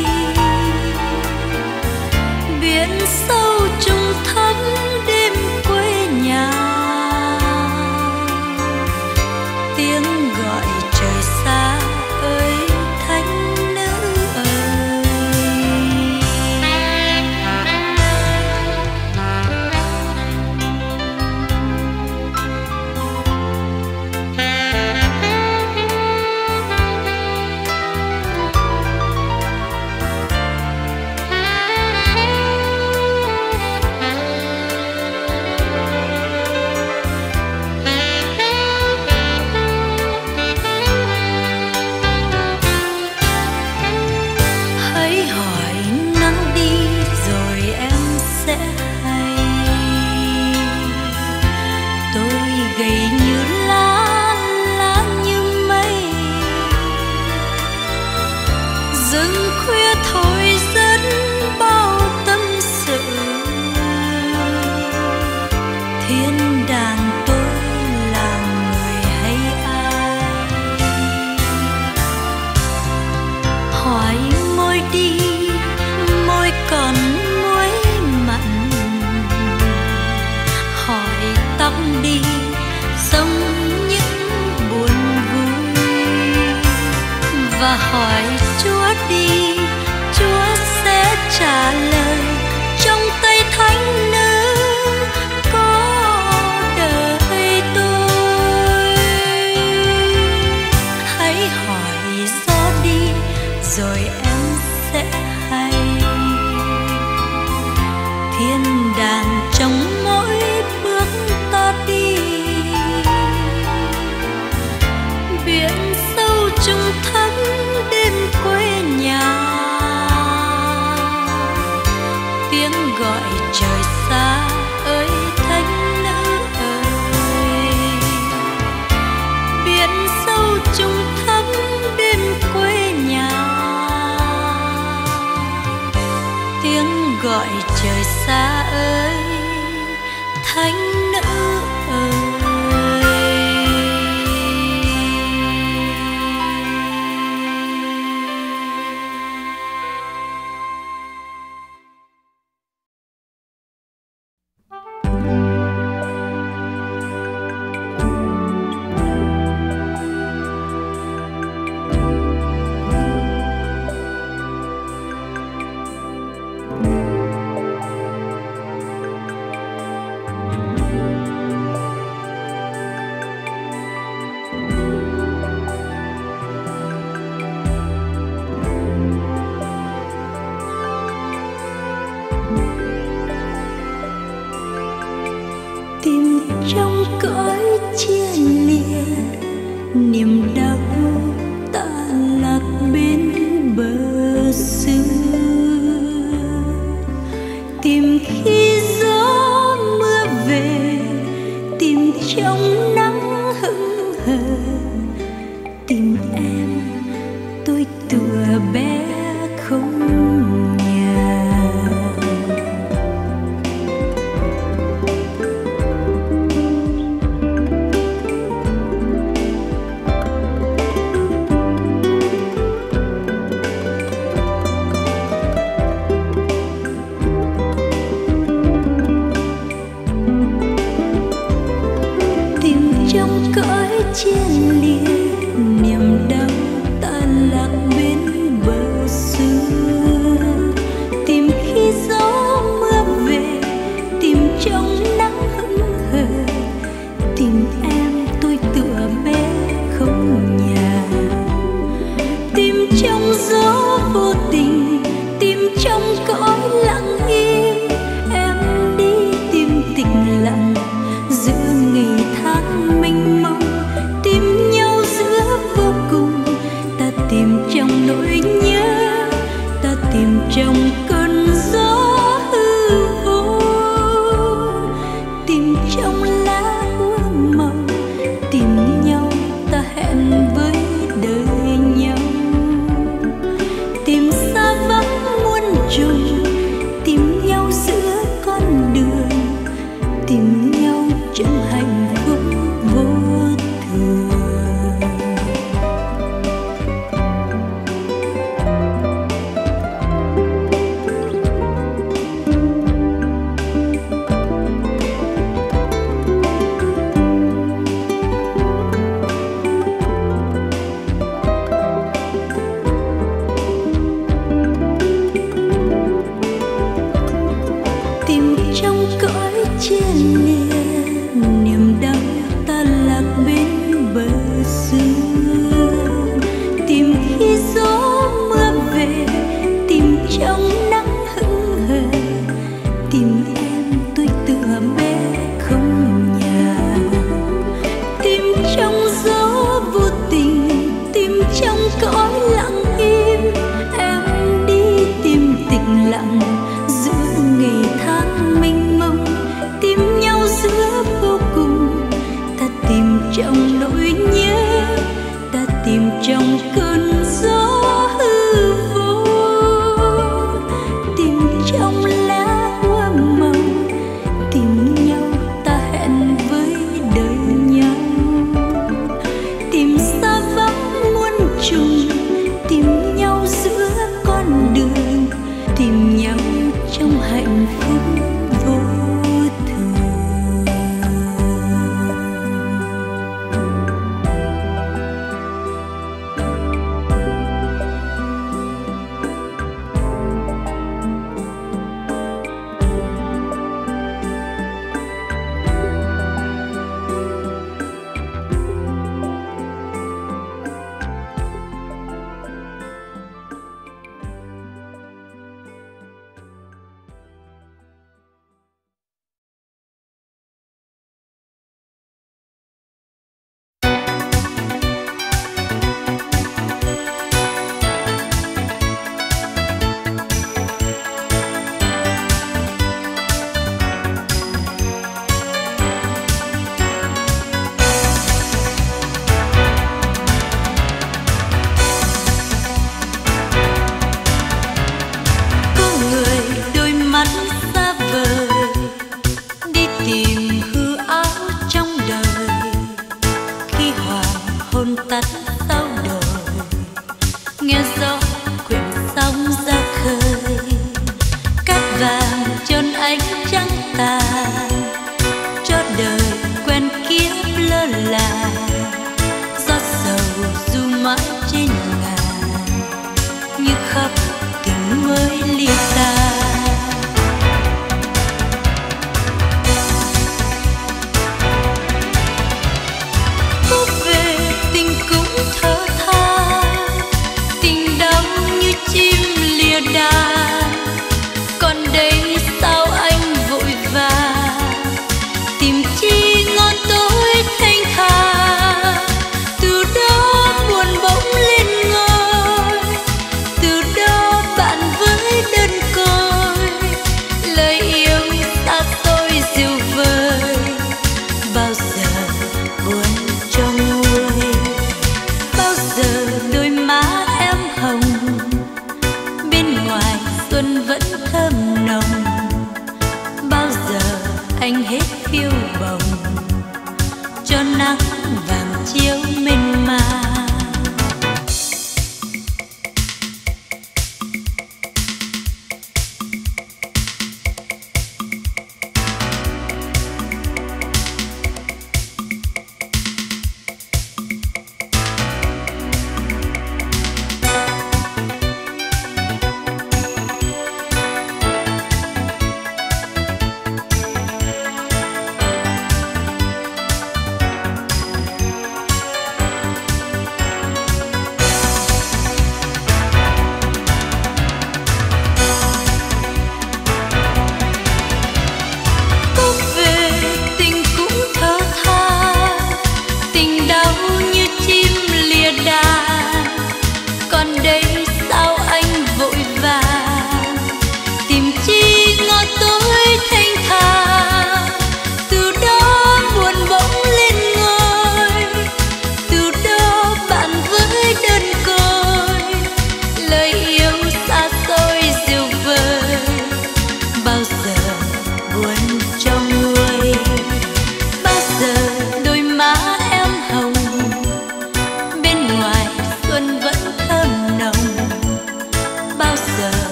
Speaker 1: biển sâu trùng thấp đêm quê nhà. Tiếng gọi trời xa ơi thánh nữ ơi. Hãy hỏi nắng đi rồi em sẽ hay. Tôi gầy như lá, lá như mây, rừng khuya thổi rất bao tâm sự. Thiên đàng tôi làm người hay ai? Hỏi môi đi, môi còn muối mặn. Hỏi tóc đi, sống những buồn vui. Và hỏi Chúa đi, Chúa sẽ trả lời. Trong tay thánh nữ có đời tôi. Hãy hỏi gió đi rồi em sẽ hay. Thiên đàng trong mỗi bước ta đi, biển sâu trùng thấp đêm quê nhà. Tiếng gọi trời xa ơi thánh nữ ơi. Biển sâu trùng thấp đêm quê nhà. Tiếng gọi trời xa ơi thánh nữ ơi. chia lìa, niềm đau ta lạc bên bờ xưa. Tìm khi gió mưa về, tìm trong nắng hững hờ, tìm em tôi tựa bé không nhà. Tìm trong gió vô tình, tìm trong cõi lặng im, em đi tìm tịch lặng giữa ngày tháng mênh mông. Tìm nhau giữa vô cùng, ta tìm trong nỗi nhớ, ta tìm trong cơn gió hư vô. Tìm trong lá úa màu, tìm nhau ta hẹn với đời nhau. Tìm xa vắng muôn trùng, tìm nhau giữa con đường, tìm nhau trong hạnh phúc vô thường. Tìm trong cõi chia lìa, niềm đau ta lạc bên bờ xưa. Tìm khi gió mưa về, tìm trong nắng hững hờ, tìm em tôi tựa bé không nhà. Tìm trong gió vô tình, tìm trong cõi lặng im, em đi tìm tịch lặng giữa ngày tháng mênh mông. Tìm nhau giữa vô cùng, ta tìm trong nỗi nhớ, ta tìm trong cơn gió hư vô. Tìm trong lá úa màu, tìm nhau ta hẹn với đời nhau. Tìm xa vắng muôn trùng, tìm nhau giữa con đường, tìm nhau trong hạnh phúc vô thường. Tắt sau đời, nghe gió quyện sóng ra khơi, cát vàng chôn ánh trắng tàn, cho đời quen kiếp lơ là. Gió sầu du mãi trên ngàn, như khóc tình mới ly ta. Còn đây sao anh vội vàng, tìm chi ngon tối thanh thang. Từ đó buồn bỗng lên ngôi, từ đó bạn với đơn côi. Lời yêu xa xôi dịu vời, bao giờ buồn cho nguôi. Bao giờ đôi má em hồng, bên ngoài xuân vẫn thơm nồng. Bao giờ anh hết phiêu bồng, cho nắng vàng chiếu mênh mang.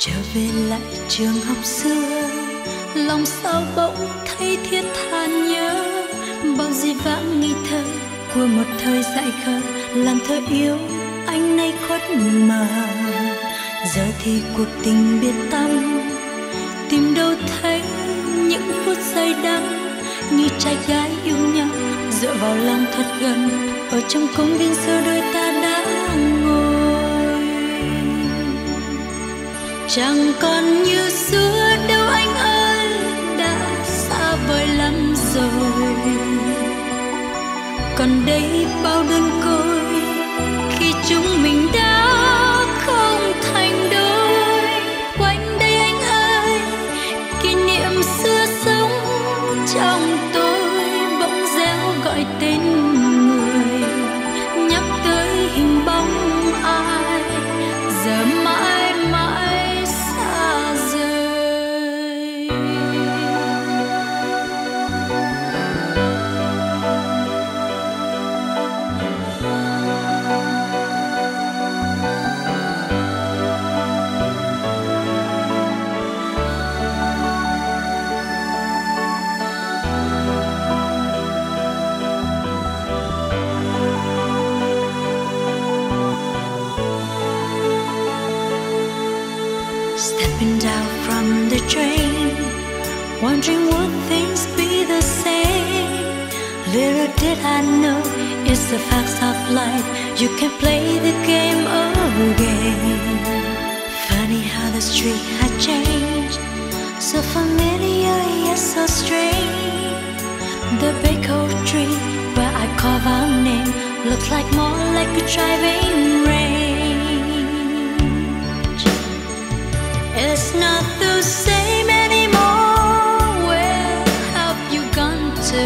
Speaker 1: trở về lại trường học xưa, lòng sao bỗng thấy thiết than nhớ bao dĩ vãng nghi thơ của một thời dại khờ, làm thơ yêu anh nay khuất mờ. Giờ thì cuộc tình biệt tâm, tìm đâu thấy những phút giây đắng như trai gái yêu nhau dựa vào lòng thật gần ở trong công viên xưa đôi ta đã ngồi. Chẳng còn như xưa đâu anh ơi, đã xa vời lắm rồi. Còn đây bao đơn côi khi chúng mình đã không thành đôi. Quanh đây anh ơi, kỷ niệm xưa sống trong tôi bỗng réo gọi tên người, nhắc tới hình bóng ai giờ mãi mãi xa rời. Stepping down from the train, wondering would things be the same. Little did I know, it's the facts of life. You can play the game again. Funny how the street had changed, so familiar yet so strange. The big oak tree where I carve our name looks like more like a driving range. It's not the same anymore. Where have you gone to?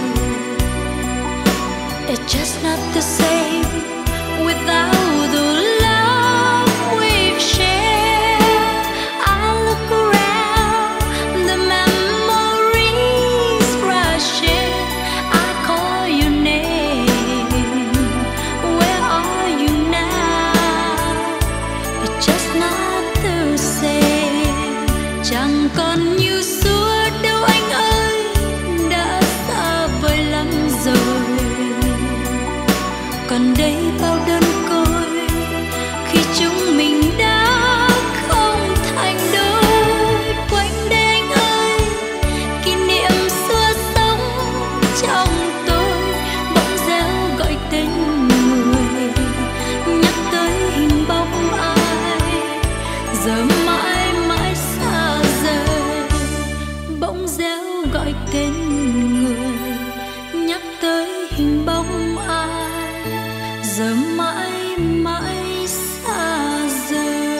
Speaker 1: It's just not the same without the love we've shared. I look around, the memories rush in. I call your name. Where are you now? It's just not the same. Chẳng còn như xưa đâu anh ơi, đã xa vời lắm rồi. Còn đây bao đơn côi khi chúng mình đã không thành đôi. Quanh đây anh ơi, kỷ niệm xưa sống trong tôi bỗng réo gọi tên người, nhắc tới hình bóng ai giờ mãi mãi xa rời. Bỗng réo gọi tên người, nhắc tới hình bóng ai giờ mãi mãi xa rời.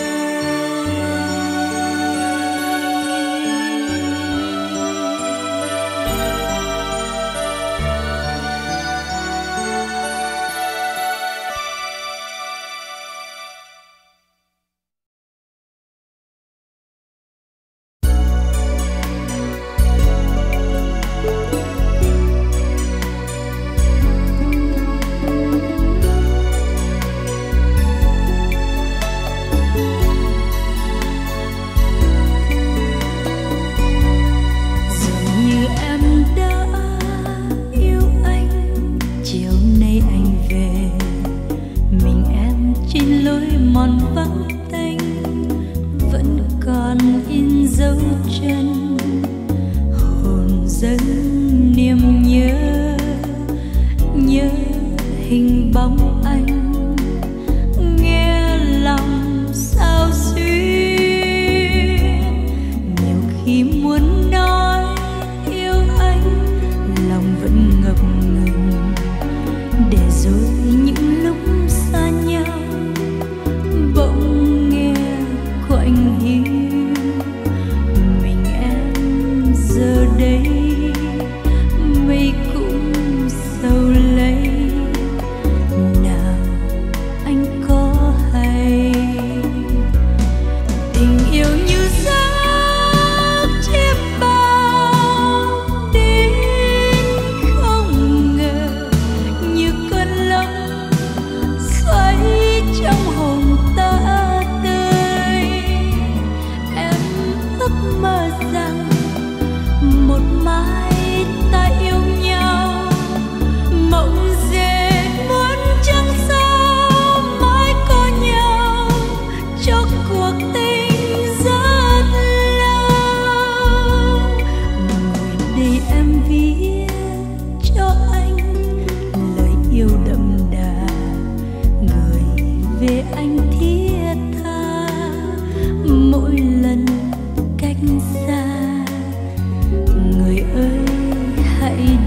Speaker 1: Love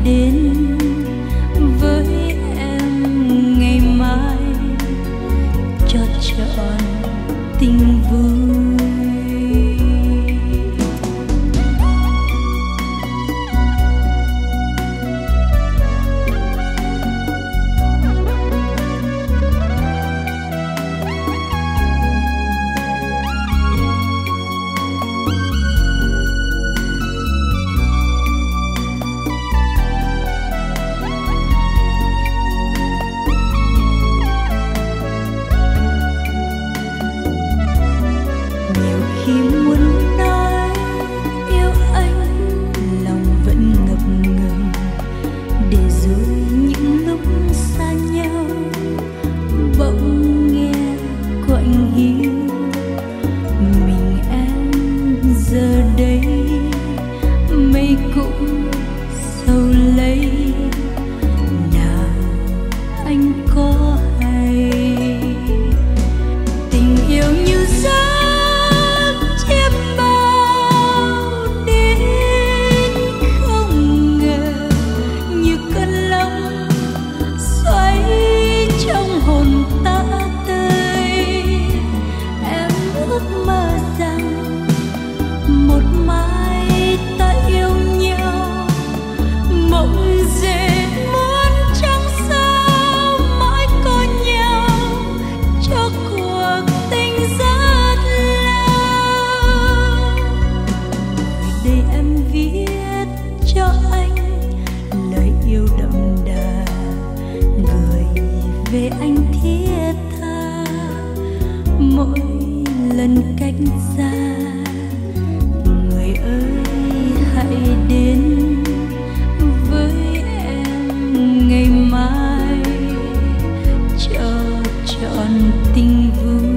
Speaker 1: đến với em ngày mai cho trọn tình vui. Về anh thiết tha mỗi lần cách xa, người ơi hãy đến với em ngày mai cho trọn tình vui.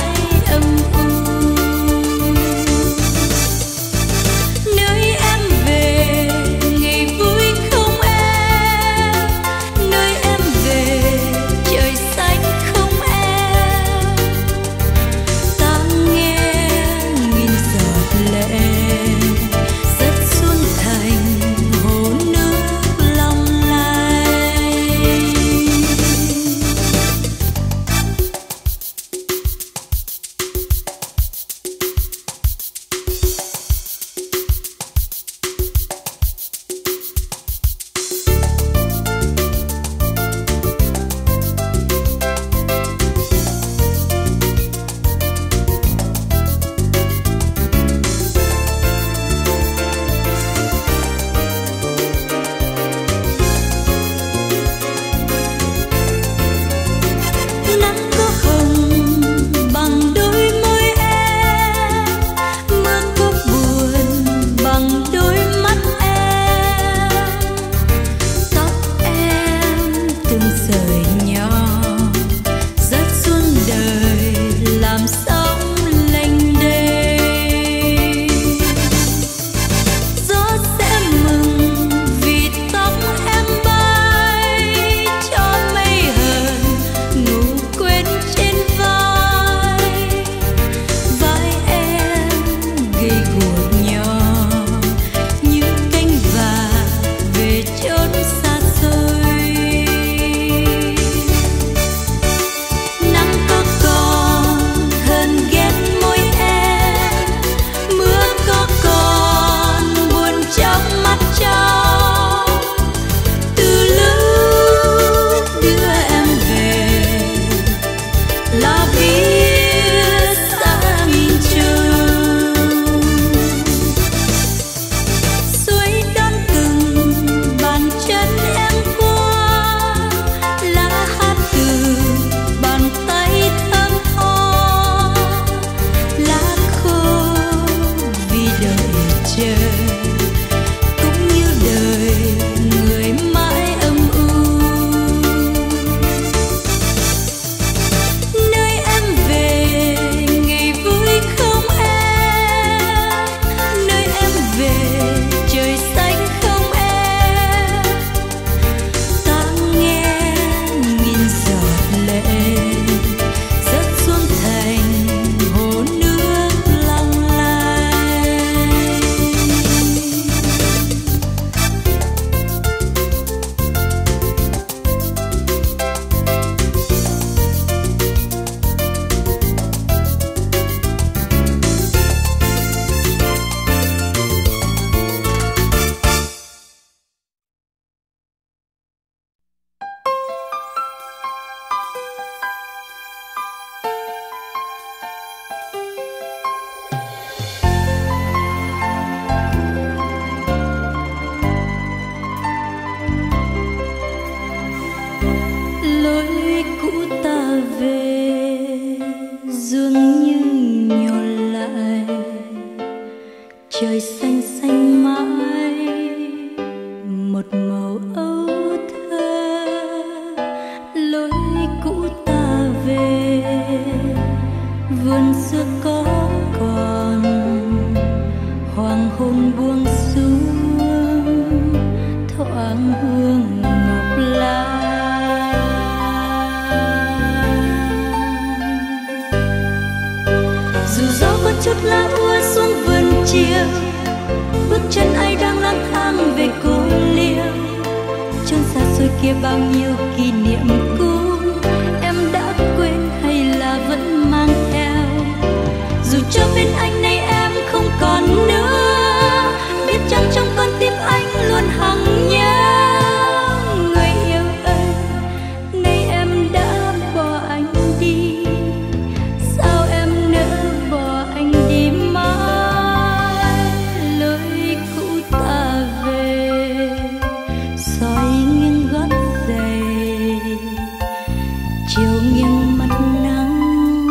Speaker 1: Nơi em kia bao nhiêu kỷ niệm cũ em đã quên hay là vẫn mang theo. Dù cho bên anh nay em không còn nữa, biết chăng trong con tim anh luôn hằng nhớ. Người yêu ơi, nay em đã bỏ anh đi, sao em nỡ bỏ anh đi mãi. Lối cũ ta về, soi nghiêng gót giày, chiều nghiêng mặt nắng,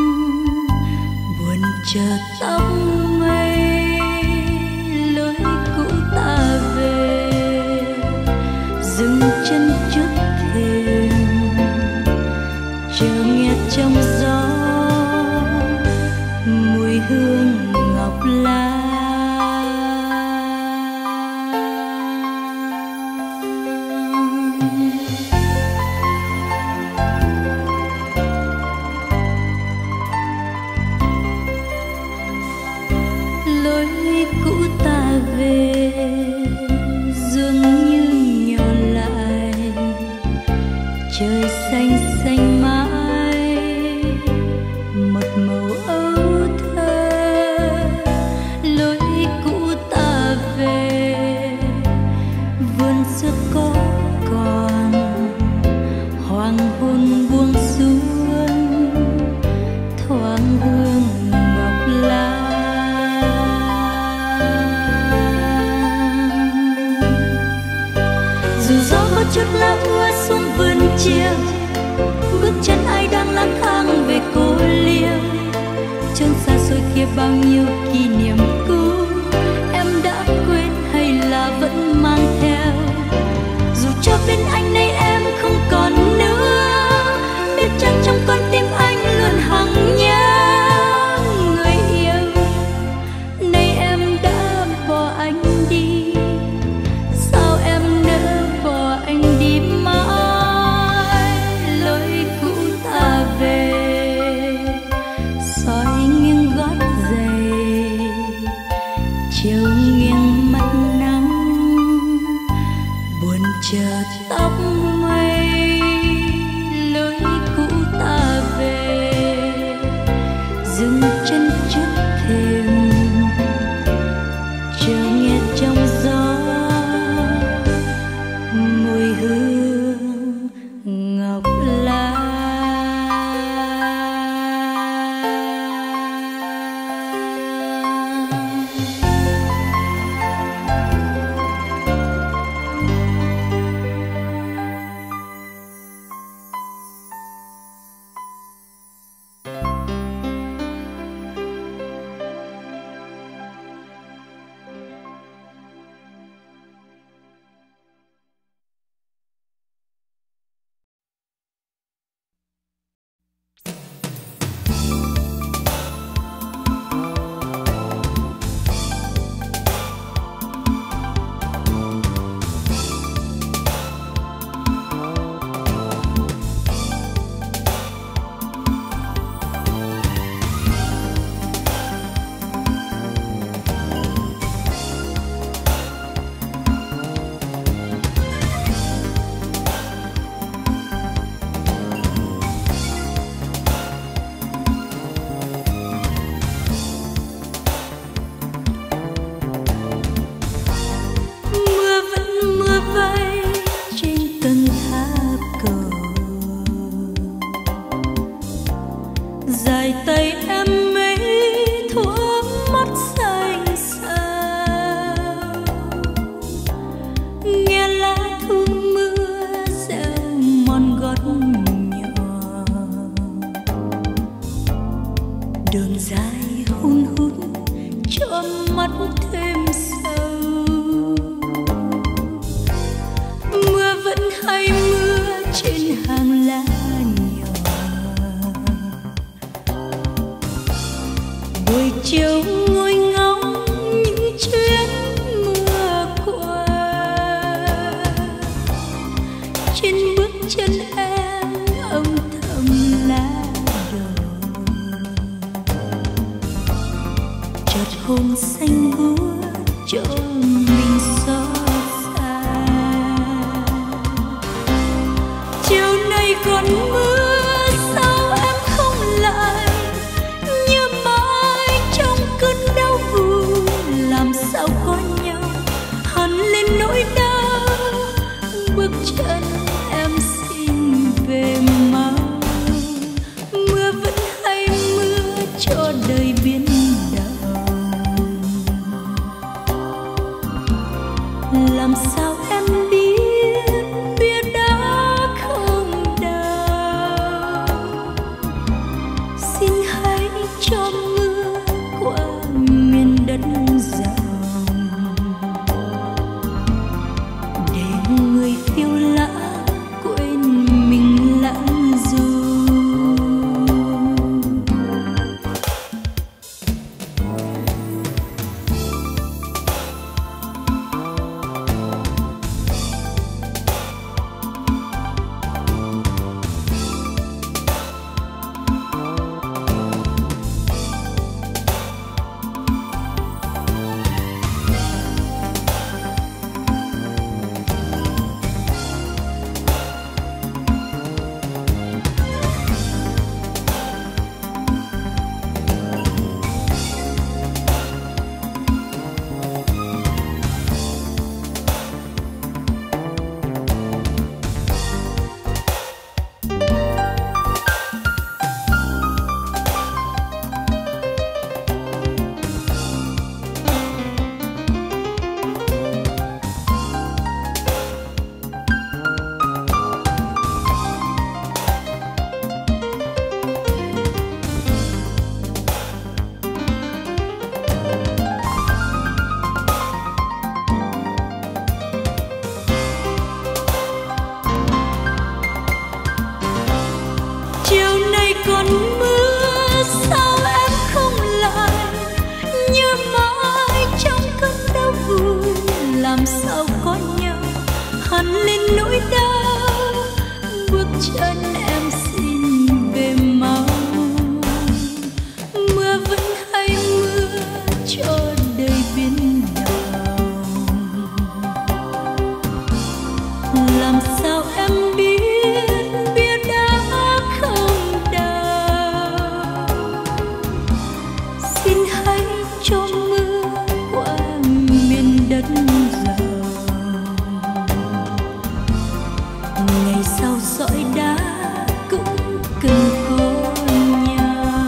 Speaker 1: buồn chờ tóc mây. Lối cũ ta về, dừng chân trước thềm, chờ nghe trong gió mùi hương ngọc lan. Lối cũ ta về, dường như nhỏ lại, trời xanh xanh mãi, một màu âu thơ. Lối cũ ta về, vườn xưa có còn, hoàng hôn buông xuống, thoáng hương ngọc lan. Dù gió có chút lá úa xuống vườn chiều, bước chân ai đang lang thang về cô liêu. Chốn xa xôi kia bao nhiêu kỷ niệm cũ em đã quên hay là vẫn mang theo. Dù cho bên anh nay em không còn nữa, biết chăng trong con tim anh luôn hằng nhớ. Người yêu, nay em đã bỏ anh đi, sao em nỡ bỏ anh đi mãi. Lối cũ ta về, soi nghiêng gót giày, chiều nghiêng mặt nắng, buồn chờ tóc mây. Lối cũ ta về, dừng chân trước thềm, chờ nghe trong gió mùi hương ngọc lan. Dài tay em mấy thuở mắt xanh sao, nghe lá thu mưa reo mòn gót nhỏ. Đường dài hun hút cho mắt thêm sâu, mưa vẫn hay mưa trên hàng lá nhỏ. Buổi chiều ngồi ngóng những chuyến mưa qua, trên bước chân em âm thầm lá đổ. Chợt hôm xanh buốt cho mình xót xa, chân em xin về mau. Mưa vẫn hay mưa cho đời biến đảo. Làm sao em biết bia đá không đau. Xin hãy cho mưa qua miền đất giàu, để người phiêu lãng quên mình lãng du. Còn mưa sao em không lại, nhớ mãi trong cơn đau buồn. Làm sao có nhau hằn lên nỗi đau, bước chân em xin về mau. Mưa vẫn hay mưa cho đời biến đảo. Làm sao em biết bia đá không đau. Xin hãy cho mưa qua miền đất giàu. Ngày sau dõi đá cũng cần có nhau.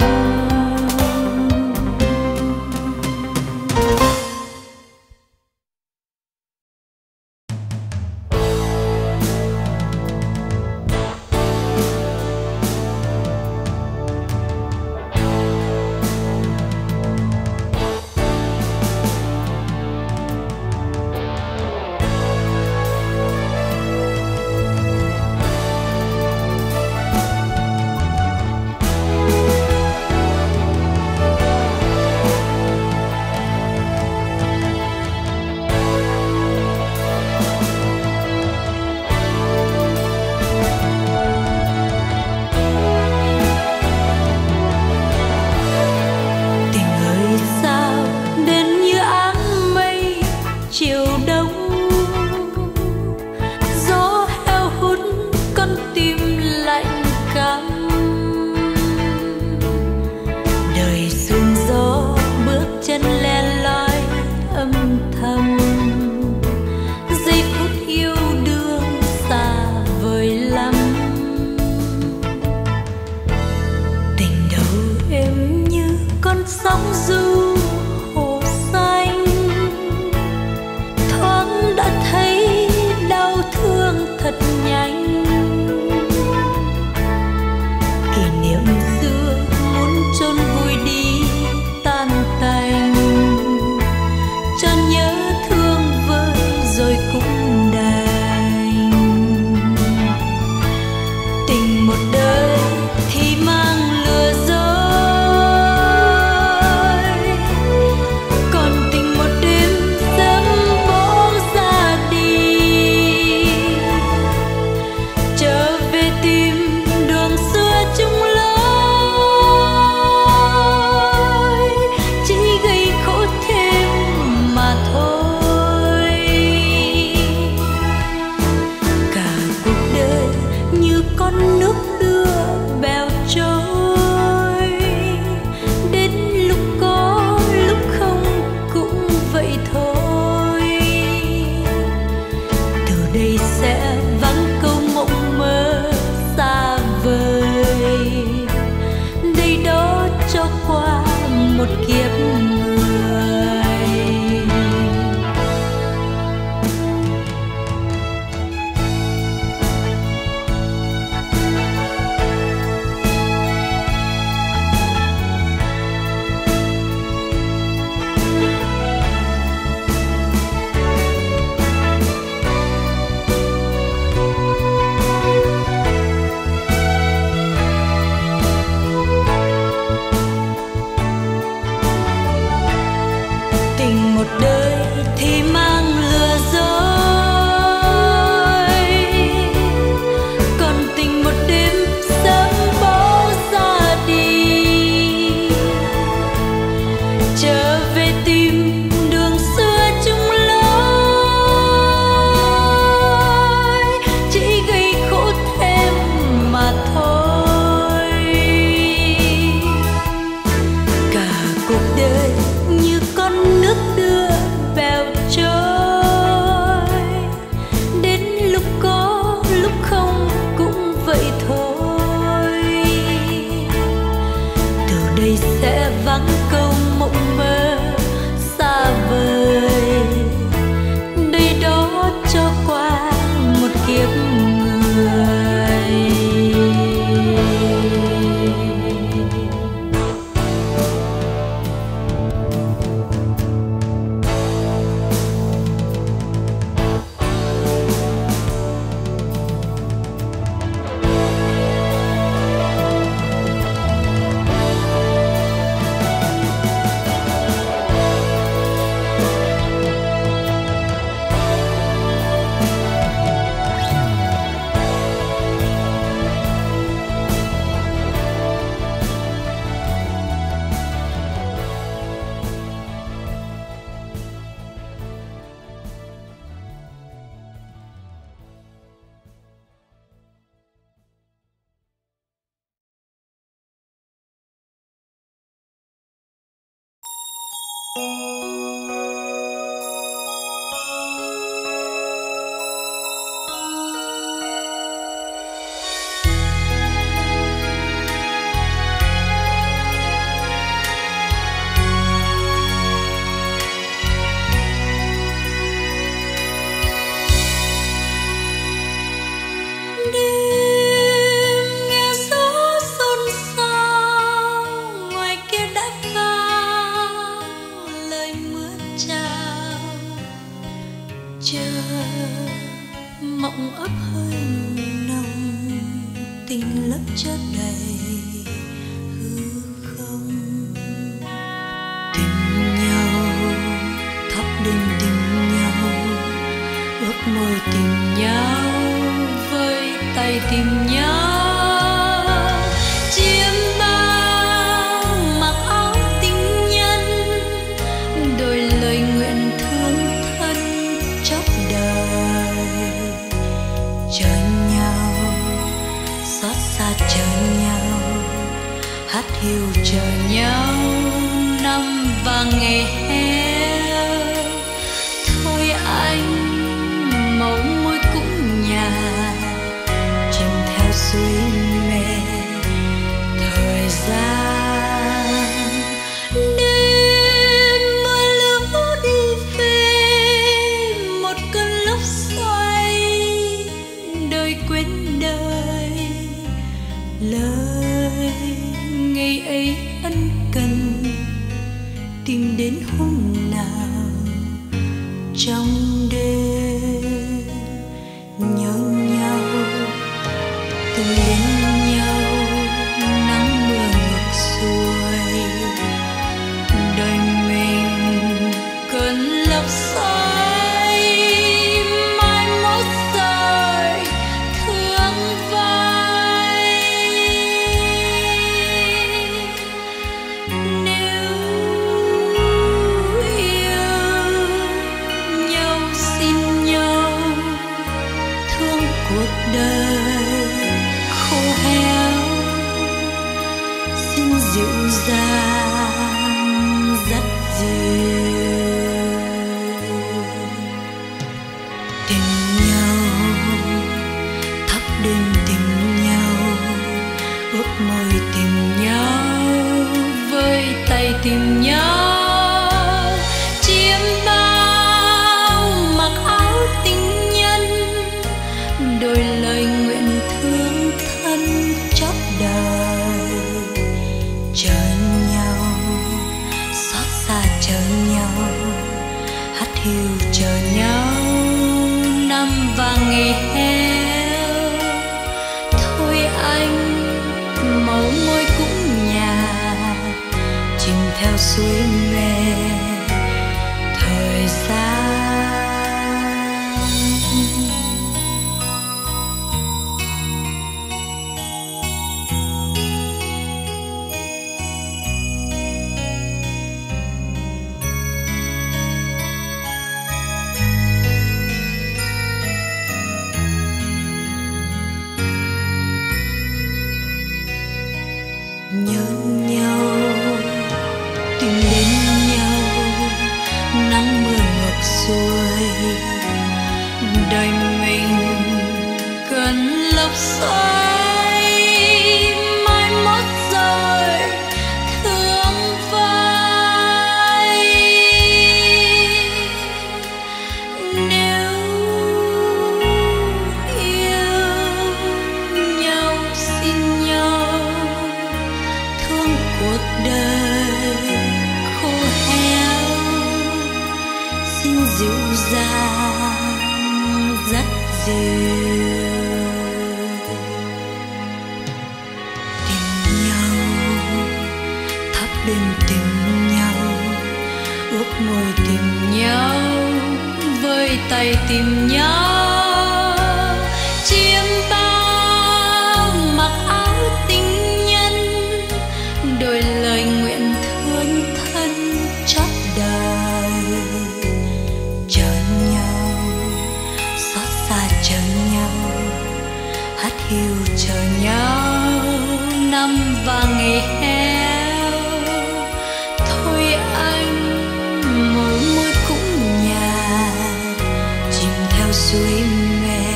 Speaker 1: Chiều đông gió heo hút con tim lạnh căm. Đời sương gió bước chân len lỏi âm thầm. Giây phút yêu đương xa vời lắm. Tình đầu êm như con sóng du hồ xanh. một kiếp người. Tình một đời thì mang lừa dối, còn tình một đêm sớm bỏ ra đi, trở về tìm đường xưa chung lối, chỉ gây khổ thêm mà thôi. Cả cuộc đời như con nước đưa bèo trôi, đến lúc có lúc không cũng vậy thôi. Từ đây sẽ vắng câu mộng mơ xa vời, đây đó cho qua một kiếp người. Mộng ấp hơi nồng, tình lấp chất đầy hư không. Tìm nhau, thắp đêm tìm nhau, ước môi tìm nhau, với tay tìm nhau. Chiêm bao mặc áo tình nhân, đôi lời nguyện thương thân chót đời. Chờ nhau, xót xa chờ nhau, hát hiu chờ nhau năm và ngày hè. Thôi anh màu môi cũng nhạt, chìm theo suối mê thời gian. Đêm mưa lũ đi về, một cơn lốc xoay đời quên đời. Lời ngày ấy ân cần tìm đến hôm nào trong đêm nhớ nhau, từng đến nhau nắng mưa ngược xuôi. Đời mình cơn lốc xoay mai mốt rời thương vai. Nếu yêu nhau xin nhau, thương cuộc đời khô héo, xin dịu dàng dắt dìu. Tìm nhau, thắp đêm tìm nhau, ước môi tìm nhau, với tay tìm nhau. Chiêm bao mặc áo tình nhân, đôi lời nguyện thương thân chót đời. Chờ nhau, xót xa chờ nhau, hát hiu chờ nhau, năm vàng ngày héo. Thôi anh màu môi cũng nhạt, chìm theo suối mê thời gian. Nhớ nhau, tìm đến nhau, nắng mưa ngược xuôi. Đời mình cần lốc xoáy, mai mốt rồi thương phai. Nếu yêu nhau xin nhau, thương cuộc đời khô héo, xin dịu dàng dắt dìu. Tìm nhau, thắp đêm tìm nhau, ước môi tìm nhau, với tay tìm nhau. Chiêm bao mặc áo tình nhân, đôi lời nguyện thương thân chót đời. Chờ nhau, xót xa chờ nhau, hát hiu chờ nhau, năm vàng ngày héo. Thôi anh màu môi cũng nhạt, chìm theo suối mê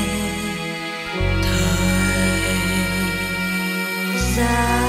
Speaker 1: thời gian.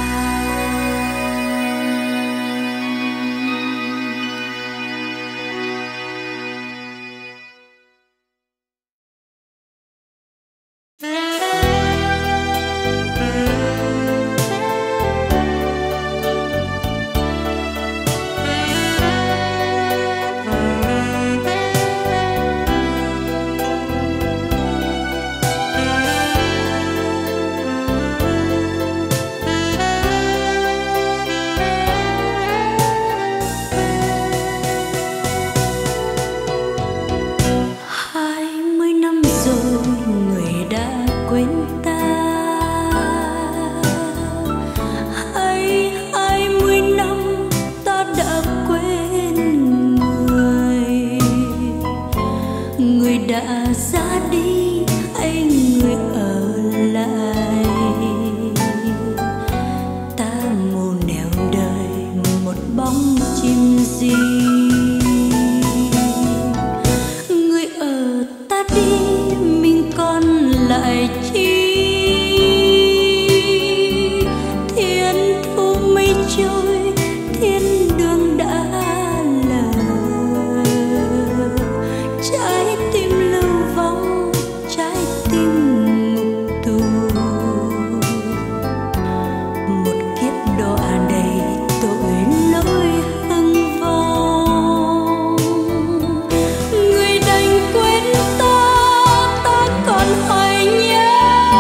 Speaker 1: Đã ra đi anh người ở lại, ta mù nẻo đời một bóng chim gì. Người ở ta đi mình còn lại chi, thiên thu mây trôi thiên đường đã lờ. Trái tim trái tim ngục tù, một kiếp đọa đầy tội lỗi hưng vong. Người đành quên ta, ta còn hoài nhớ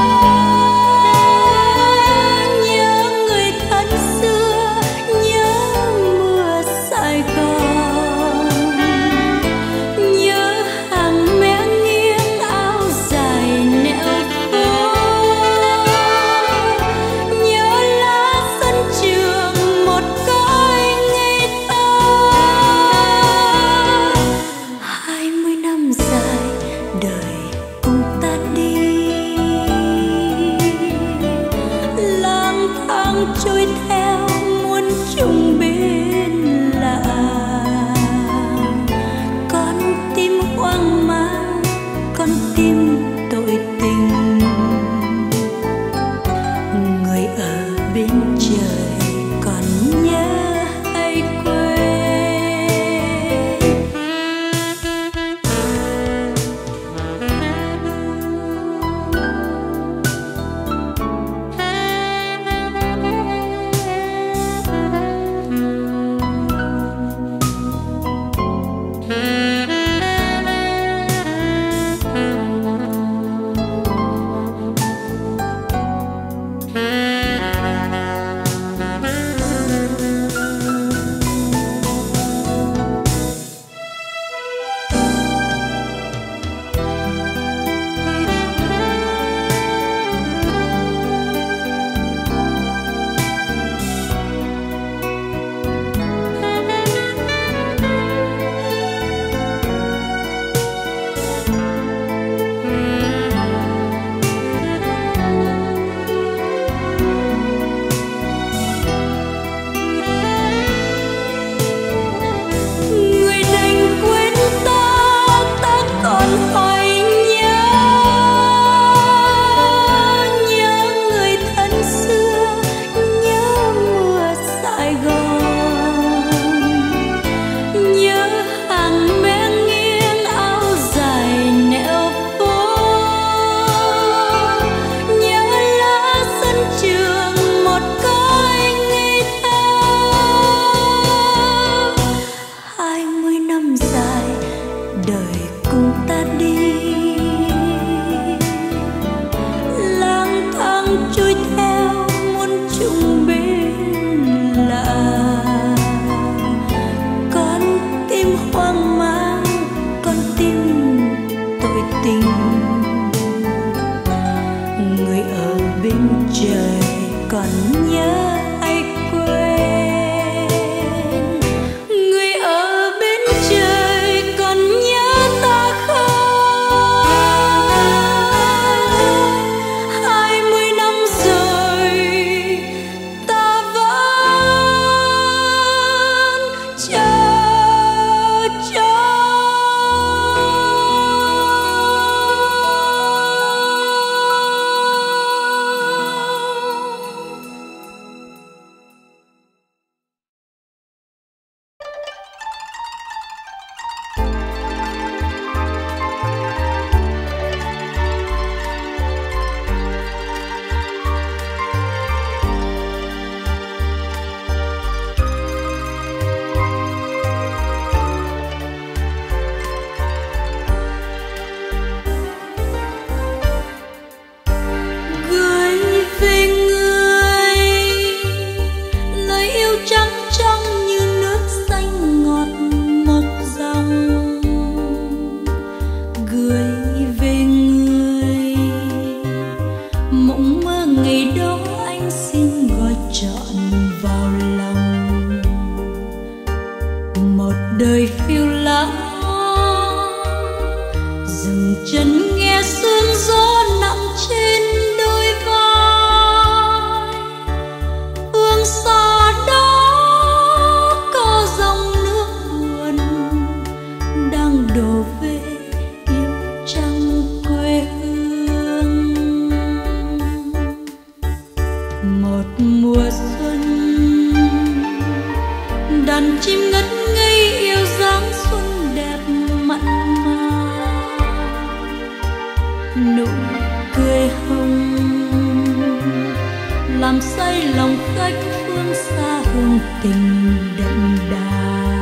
Speaker 1: ta đi, lang thang trôi theo muôn trùng bên lạ. Con tim hoang mang, con tim tội tình, người ở bên trời còn nhớ hay quên? Người ở bên trời còn nhớ ta không? Hai mươi năm rồi ta vẫn chờ cho. Gửi về người lời yêu trắng trong như nước xanh ngọt một dòng. Gửi về người mộng mơ ngày đó anh xin gọi trọn vào lòng. Một đời phiêu lãng dừng chân nghe sương gió nặng trên đôi vai. Phương xa đó có dòng nước buồn đang đổ về yêu trăng quê hương. Một mùa xuân đàn chim ngất ngây yêu dáng xuân đẹp mặn mà. Nụ cười hồng làm say lòng khách phương xa hương tình đậm đà.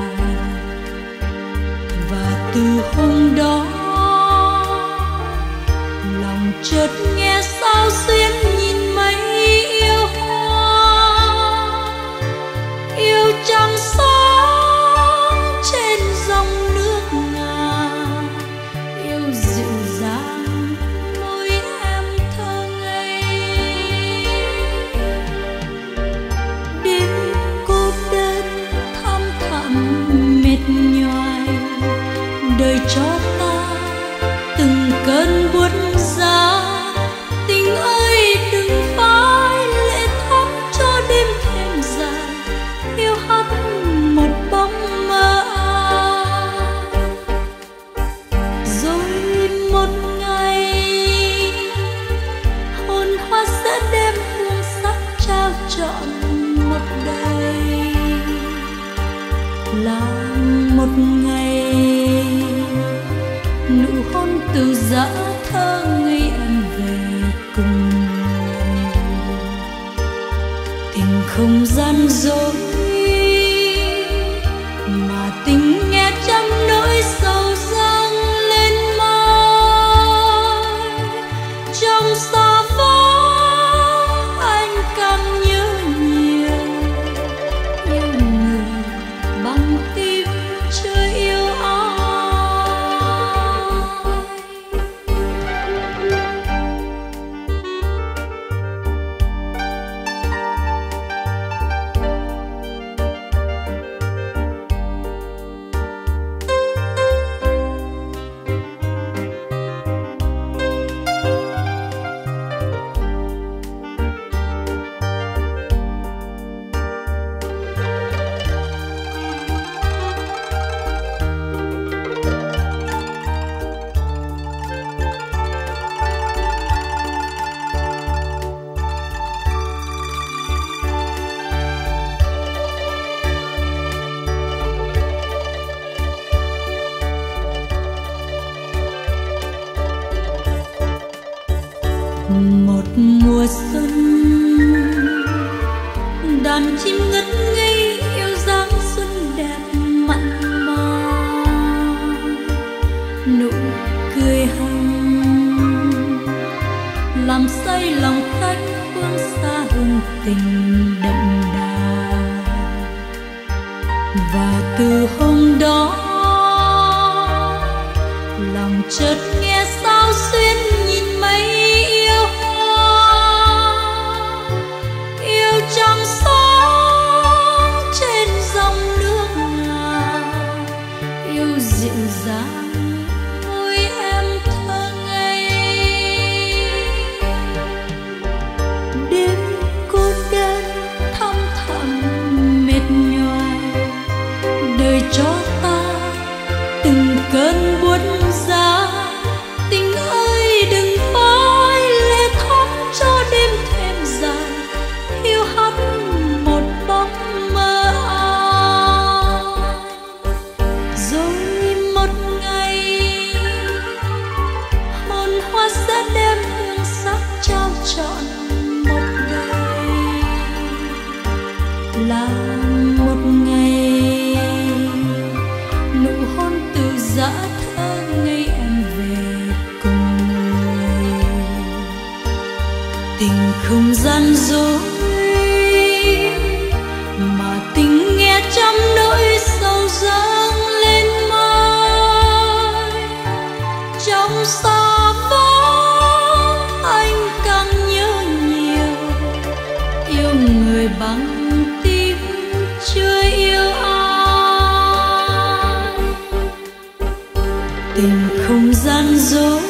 Speaker 1: Và từ hôm đó lòng chợt nghe sao xuyến nhìn mấy yêu hoa, yêu trăng sáng trên dòng nước ngà, yêu dịu dàng môi em thơ ngây. Đêm cô đơn thăm thẳm mệt nhoài, đời cho ta từng cơn buốt giá. Tình ơi đừng phai lệ thắm cho đêm thêm dài, yêu hắt một bóng mơ ai. Rồi một ngày hồn hoa sẽ đem hương sắc trao trọn một đời. Là một ngày nụ hôn từ giã thơ ngây em về cùng người. Tình không gian dối mà tình nghe trăm nỗi sầu dâng lên môi. Trong xa vắng anh càng nhớ nhiều, yêu người bằng tim chưa yêu ai. Một mùa xuân đàn chim ngất ngây yêu dáng xuân đẹp mặn mà. Nụ cười tình đậm đà. Và từ hôm đó lòng chợt nghe sao xuyên nhìn mấy yêu hoa, yêu trong sáng trên dòng nước ngà, yêu dịu dàng môi em thơ ngây. Đêm cô đơn thăm thẳm mệt nhoài, đời cho ta từng cơn buốt giá. Tình ơi đừng phai lệ thắm cho đêm thêm dài, hiu hắt một bóng mơ ai. Rồi một ngày hồn hoa sẽ đem hương sắc trao trọn một đời. Là một ngày nụ hôn từ giã thơ ngây em về cùng người. Tình không gian dối mà tình nghe trăm nỗi sầu dâng lên môi. Trong xa vắng anh càng nhớ nhiều, yêu người bằng tim chưa yêu ai. Tình không gian dối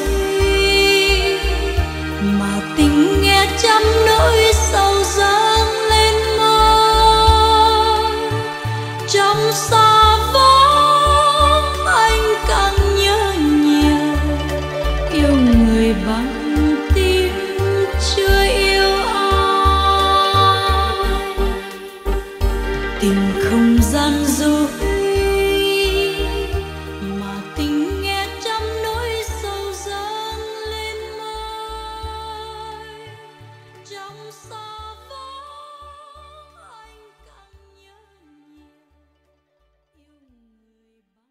Speaker 1: mà tình nghe trăm nỗi sầu dâng lên môi. Trong xa vắng anh càng nhớ nhiều, yêu người bằng tim chưa yêu ai. Tình không gian dối mà tình nghe trăm nỗi sầu dâng lên môi. Trong xa vắng anh càng nhớ nhiều, yêu người bằng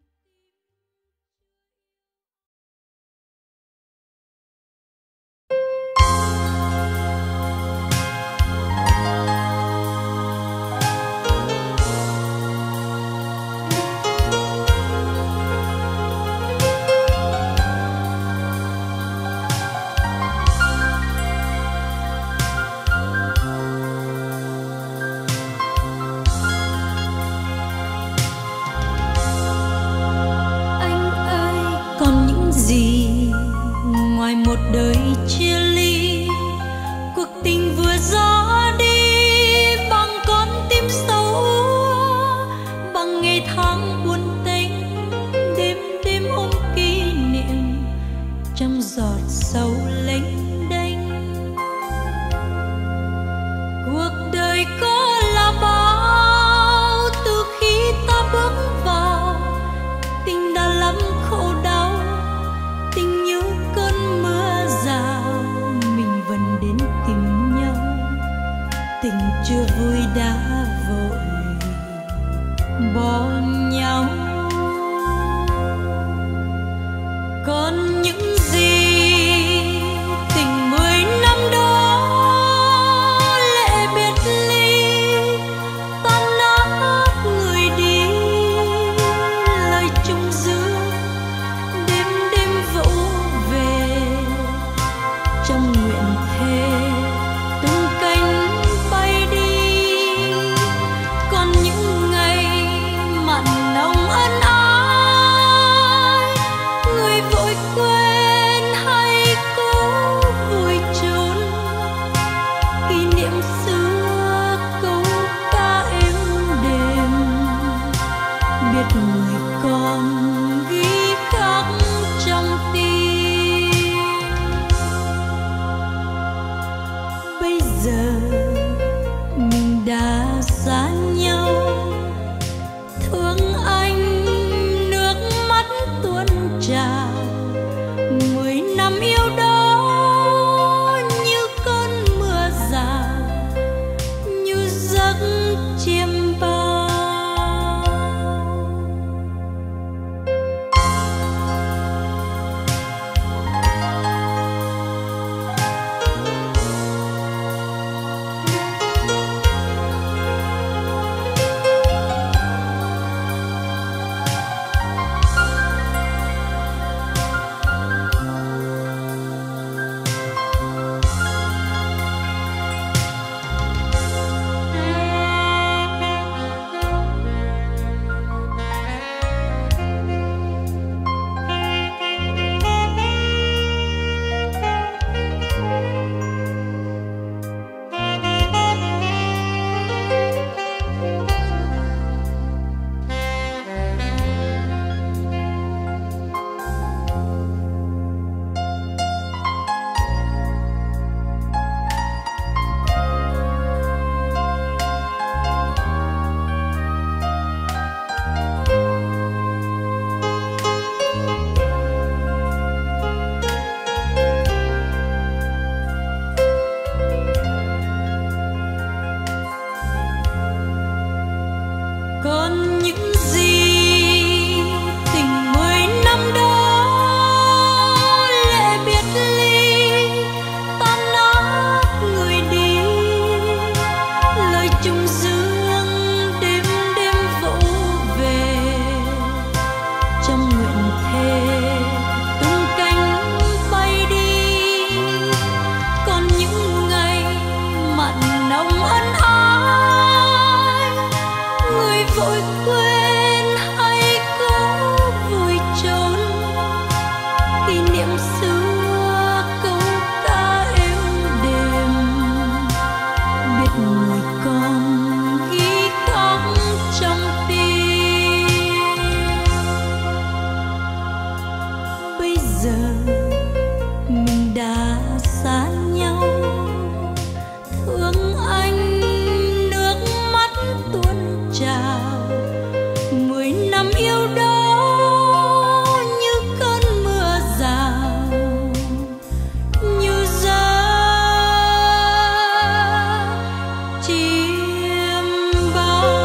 Speaker 1: ngoài một đời chia ly. Cuộc tình vừa ra đi bằng con tim sâu, bằng ngày tháng buồn tênh, đêm đêm ôm kỷ niệm trong giọt sâu lênh đênh. Cuộc đời có là bao, từ khi ta bước vào tình đã lắm khổ đau. Tình như cơn mưa rào, mình vẫn đến tìm nhau. Tình chưa vui đã vội bỏ nhau. Còn những gì tình mười năm đó lệ biệt ly, tan nát người đi lời chung dương. Đêm đêm vỗ về trong nguyện thề tung cánh bay đi. Còn những ngày mặn nồng ân ái, người vội quên hay cố vui trốn. Kỷ niệm xưa câu ca êm đềm, biết người con ghi khắc trong tim. Bây giờ mình đã xa nhau, thương anh nước mắt tuôn trào. Mười năm yêu đó như cơn mưa rào, như giấc chiêm bao. năm xưa câu ca êm đềm, biết người con ghi khóc trong tim. Bây giờ mình đã xa nhau, thương anh nước mắt tuôn trào. Mười năm yêu đó như cơn mưa rào, như gió chiêm bao.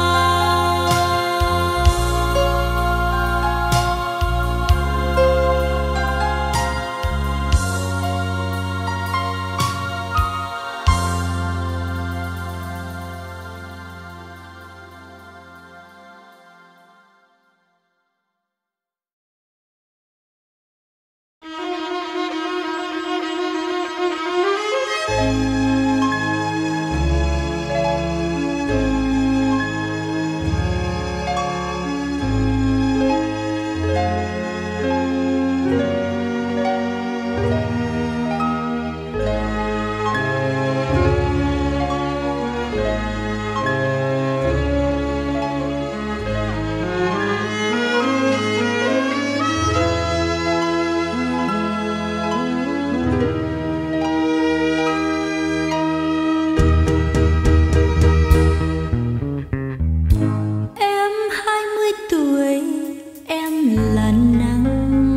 Speaker 1: Em hai mươi tuổi, em là nắng.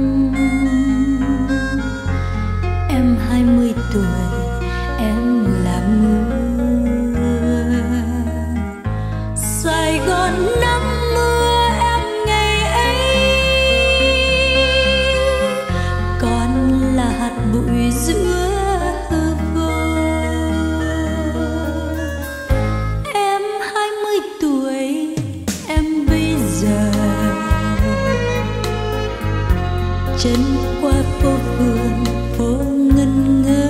Speaker 1: Em hai mươi tuổi, em là mưa. Sài Gòn năm mưa em ngày ấy, còn là hạt bụi giữa hư vô. Em hai mươi tuổi, em bây giờ chân qua phố phường phố ngân ngơ.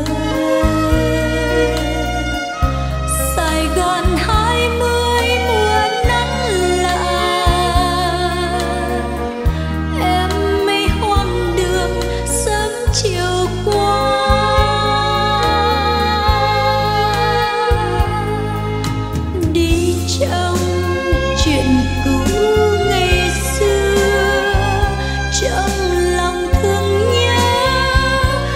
Speaker 1: Sài Gòn hai mươi mùa nắng lạ, em mây hoang đường sớm chiều qua. Đi trong chuyện cũ ngày xưa, trong lòng thương nhớ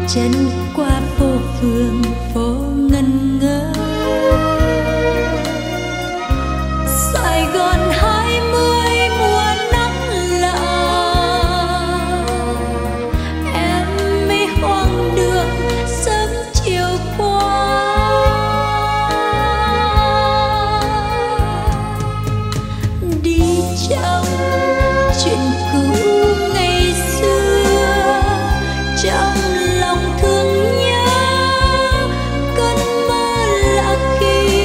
Speaker 1: chân qua phố phường phố ngân ngơ. Sài Gòn hai mươi mùa nắng lạ, em mê hoang đường sớm chiều qua. Đi trong chuyện cũ ngày xưa, trong lòng thương nhớ cơn mơ lạ kỳ.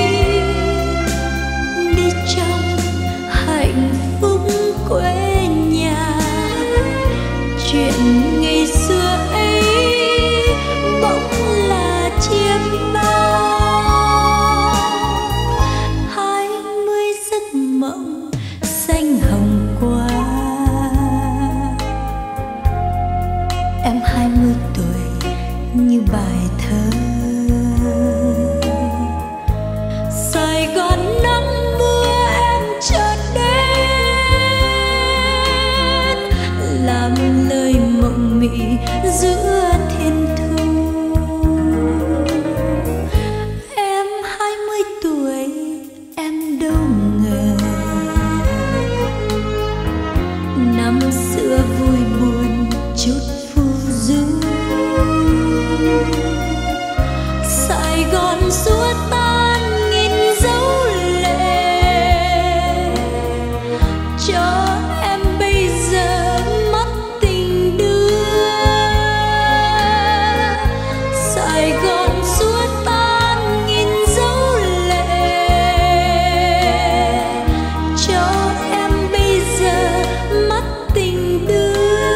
Speaker 1: Đi trong hạnh phúc quê nhà, chuyện ngày xưa ấy bỗng là chiêm bao. Hai mươi giấc mộng xanh hồng qua, em hai mươi tuổi như bài thơ. Sài Gòn nắng mưa em chợt đến, làm lời mộng mị giữa thiên thu. Em hai mươi tuổi em đâu ngờ, năm xưa vui buồn chút phù du. Sài Gòn xua tan nghìn dấu lệ, cho em bây giờ mắt tình đưa. Sài Gòn xua tan nghìn dấu lệ, cho em bây giờ mắt tình đưa.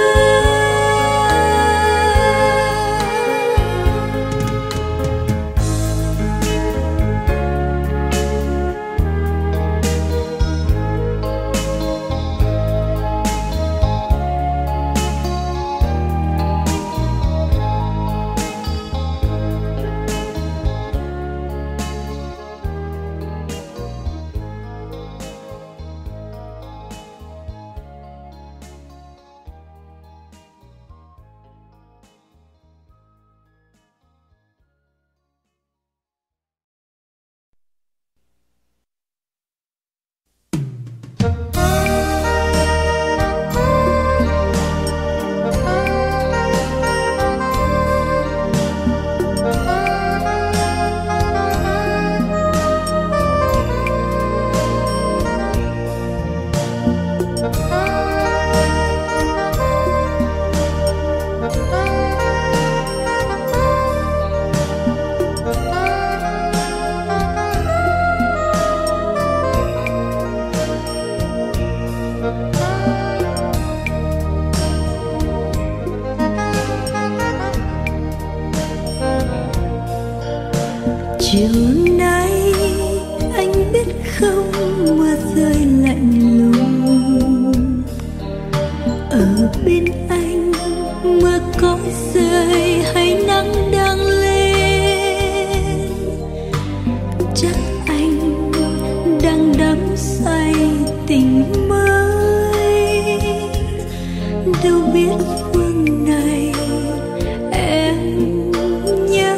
Speaker 1: Chiều nay anh biết không, mưa rơi lạnh lùng. Ở bên anh mưa có rơi hay nắng đang lên, chắc anh đang đắm say tình mới. Đâu biết phương này em nhớ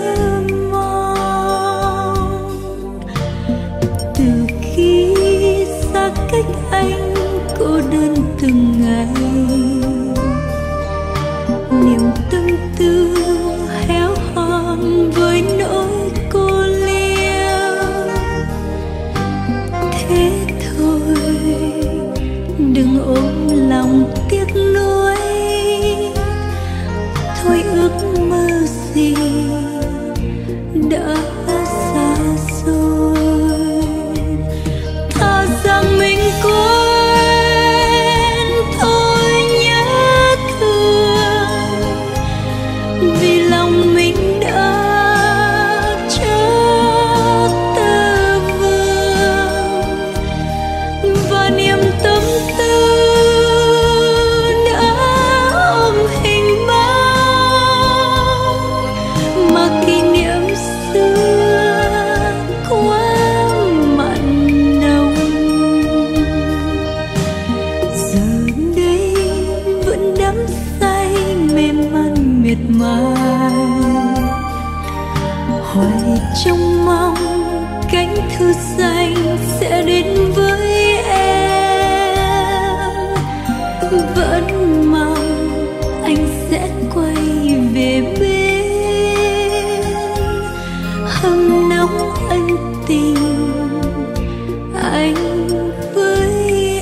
Speaker 1: mong. Từ khi xa cách anh cô đơn từng ngày, niềm tâm tư héo hon với nỗi cô liêu. Thế thôi đừng ôm lòng tiếc nuối, thôi ước mơ gì đã xa xôi. Thà rằng mình quên thôi nhớ thương, vì lòng mình đã cho tơ vương và niềm tâm tư đã ôm hình bóng. Mà kỷ niệm xưa quá mặn nồng, giờ đây vẫn đắm say mê man miệt mài. trông mong cánh thư xanh sẽ đến với em, vẫn mong anh sẽ quay về bên, hâm nóng ân tình anh với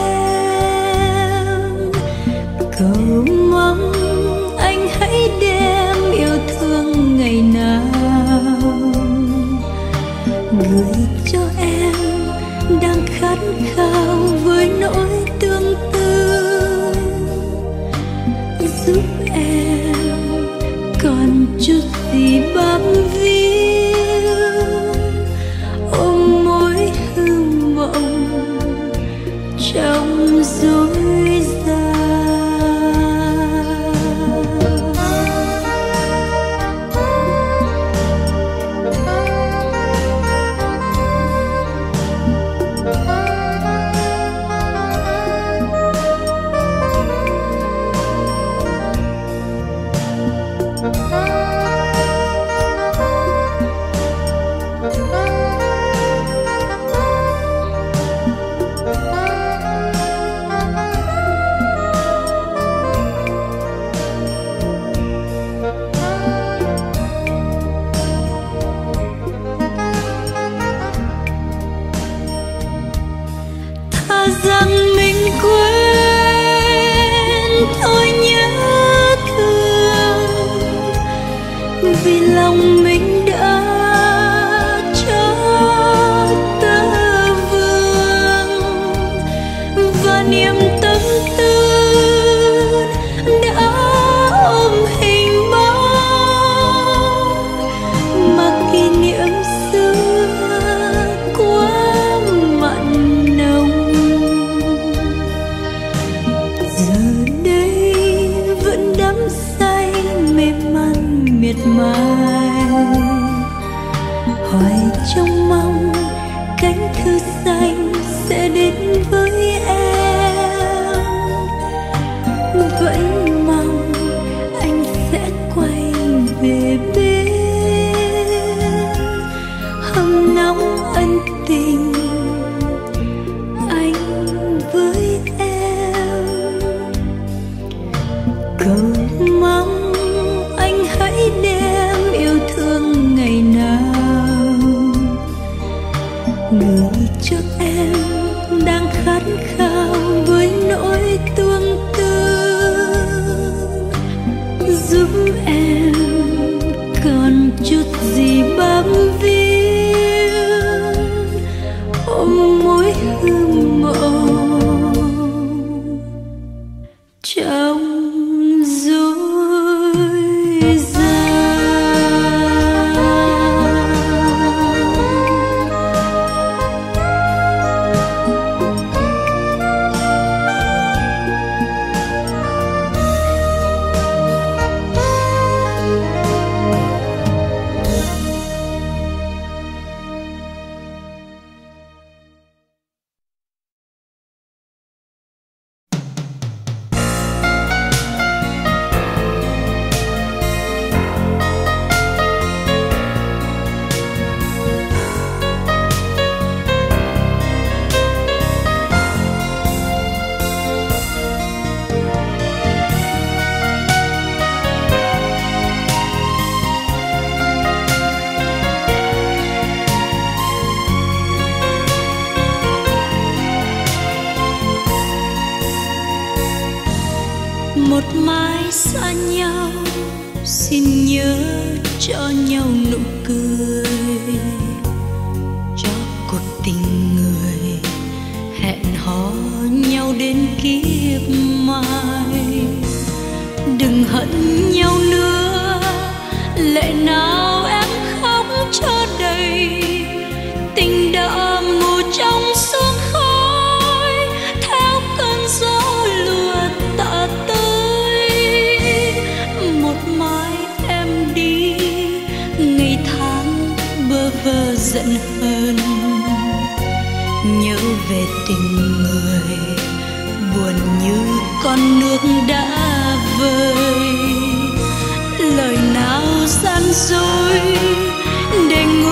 Speaker 1: em. Cầu mong anh hãy đem yêu thương ngày nào gửi cho em đang khát khao với nỗi tương tư, giúp em còn chút gì bám víu ôm mối hư mộng trong dối gian. Rằng mình quên thôi nhớ thương, vì lòng mình đã cho tơ vương và niềm tâm tư đã ôm hình bóng, mà kỷ niệm xưa quá mặn nồng. Miệt mài hoài trông mong cánh thư xanh sẽ đến với em, vẫn mong anh sẽ quay về bên, hâm nóng ân tình anh với em. Cầu mong anh hãy đem yêu thương ngày nào gửi cho em đang khát khao với nỗi tương tư, giúp em còn chút gì bám víu ôm mối hư mộng trong một mai xa nhau, xin nhớ cho nhau nụ cười, cho cuộc tình người hẹn hò nhau đến kiếp mai. Đừng hận nhau nữa, lệ nào em khóc cho đầy, tình đã mù trong sương khói, theo cơn gió lùa tạ tới. Một mai em đi, ngày tháng bơ vơ giận hờn, nhớ về tình người buồn như con nước đã vơi. Lời nào gian dối để ngồi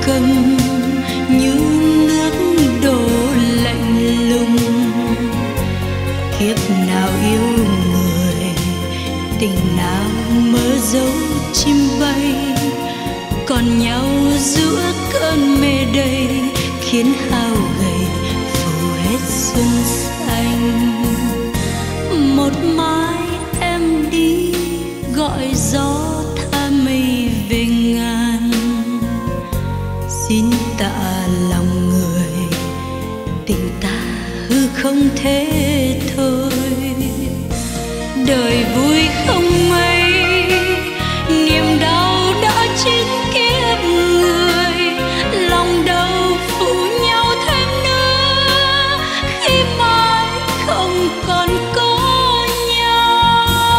Speaker 1: cầm như nước đổ lạnh lùng. Kiếp nào yêu người, tình nào mơ dấu chim bay, còn nhau giữa cơn mê đầy khiến hao gầy phủ hết xuân xanh. Một mai em đi gọi gió tha mây về ngàn, xin tạ lòng người, tình ta hư không thế thôi. Đời vui không mấy, niềm đau đã chín kiếp người, lòng đâu phụ nhau thêm nữa khi mai không còn có nhau.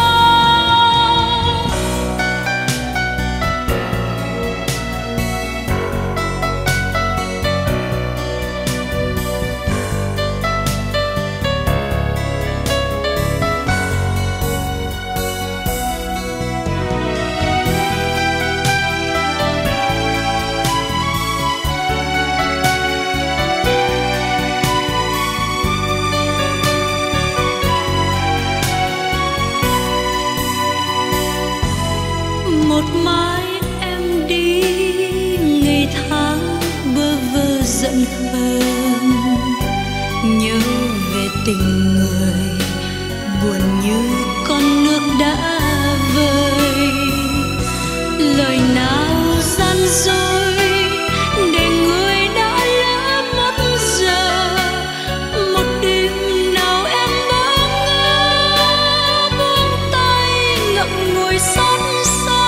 Speaker 1: Một mai em đi, ngày tháng bơ vơ giận hờn, nhớ về tình người buồn như con nước đã vơi. Lời nào gian dối để người đã lỡ mất giờ, một đêm nào em bỡ ngỡ buông tay ngậm ngùi xót xa.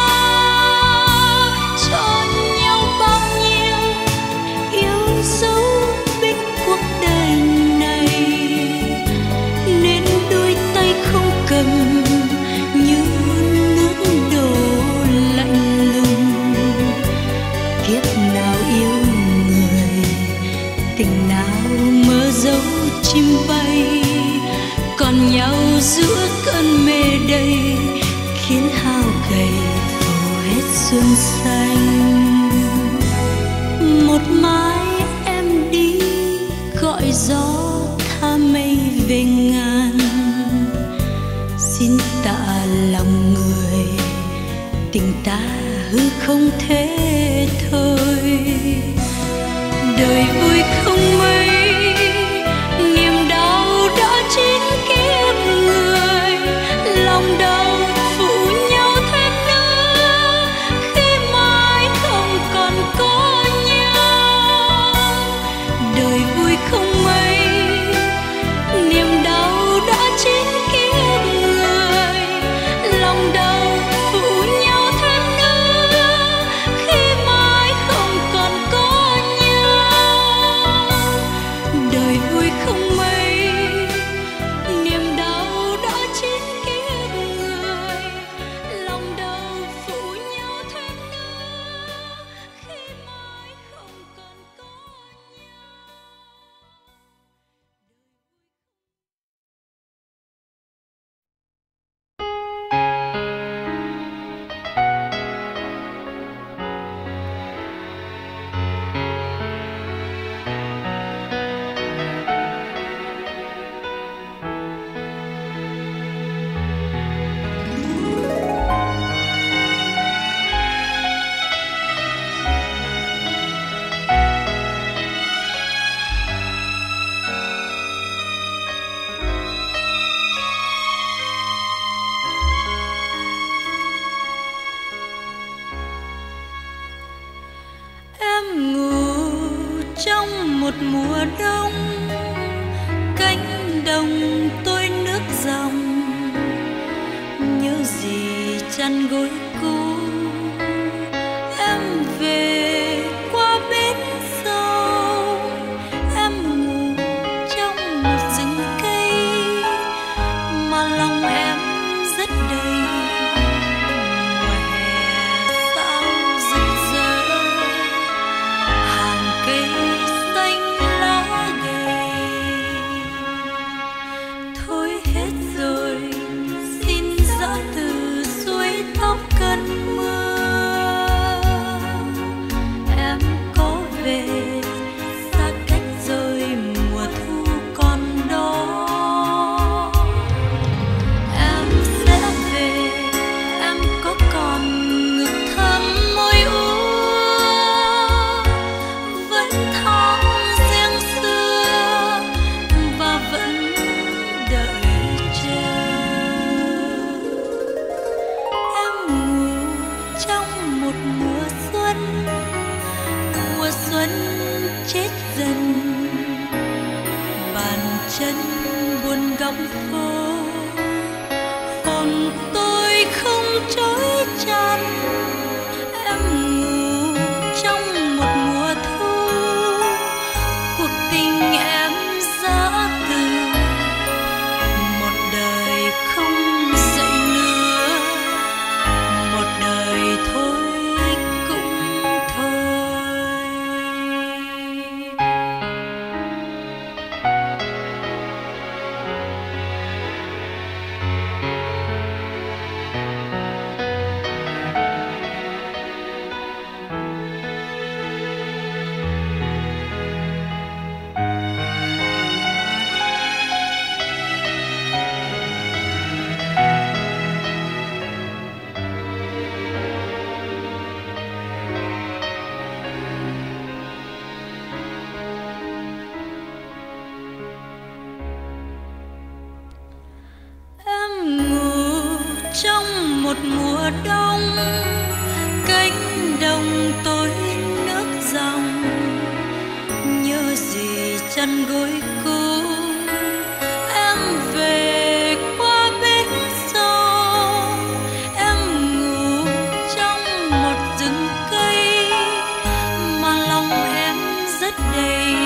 Speaker 1: Cho nhau bao nhiêu yêu dấu bên cuộc đời này, nên đôi tay không cầm như nước đổ lạnh lùng. Kiếp nào yêu người, tình nào mơ dấu chim bay, còn nhau giữa cơn mê đầy khiến hao gầy phủ hết xuân xanh. Một mai em đi gọi gió tha mây về ngàn, xin tạ lòng người, tình ta hư không thế thôi. Đời vui không mấy, niềm đau đã chín kiếp người, lòng đâu phụ nhau thêm nữa khi mai không còn có nhau. Đời vui không mấy, niềm đau đã chín kiếp người, lòng đâu phụ nhau thêm nữa khi mai không còn có nhau. Đời vui không mấy, niềm đau đã chín kiếp người, lòng đâu phụ nhau thêm nữa khi mai không còn có nhau. Em ngủ trong một mùa đông, cánh đồng tôi nước dòng, nhớ gì chăn gối cũ. Em về qua bến sông, em ngủ trong một rừng cây mà lòng em rất đầy. Mùa hè sao rực rỡ, hàng cây xanh lá gầy. Thôi hết rồi, xin dã từ suối tóc về, xa cách rồi mùa thu còn đó. Em sẽ về, em có còn ngực thắm môi úa vẫn tháng riêng xưa và vẫn đợi chờ. Em ngủ trong một mùa xuân, mùa xuân chết dần, bàn chân buồn góc phố, hồn tôi không trối chăn. Em ngủ trong một mùa thu, cuộc tình em giã từ, một đời không dậy nữa, một đời thôi cũng thôi. Em ngủ trong một mùa đông, cánh đồng tối nước dòng, nhớ gì chăn gối cũ. Em về qua bến sông, em ngủ trong một rừng cây mà lòng em rất đầy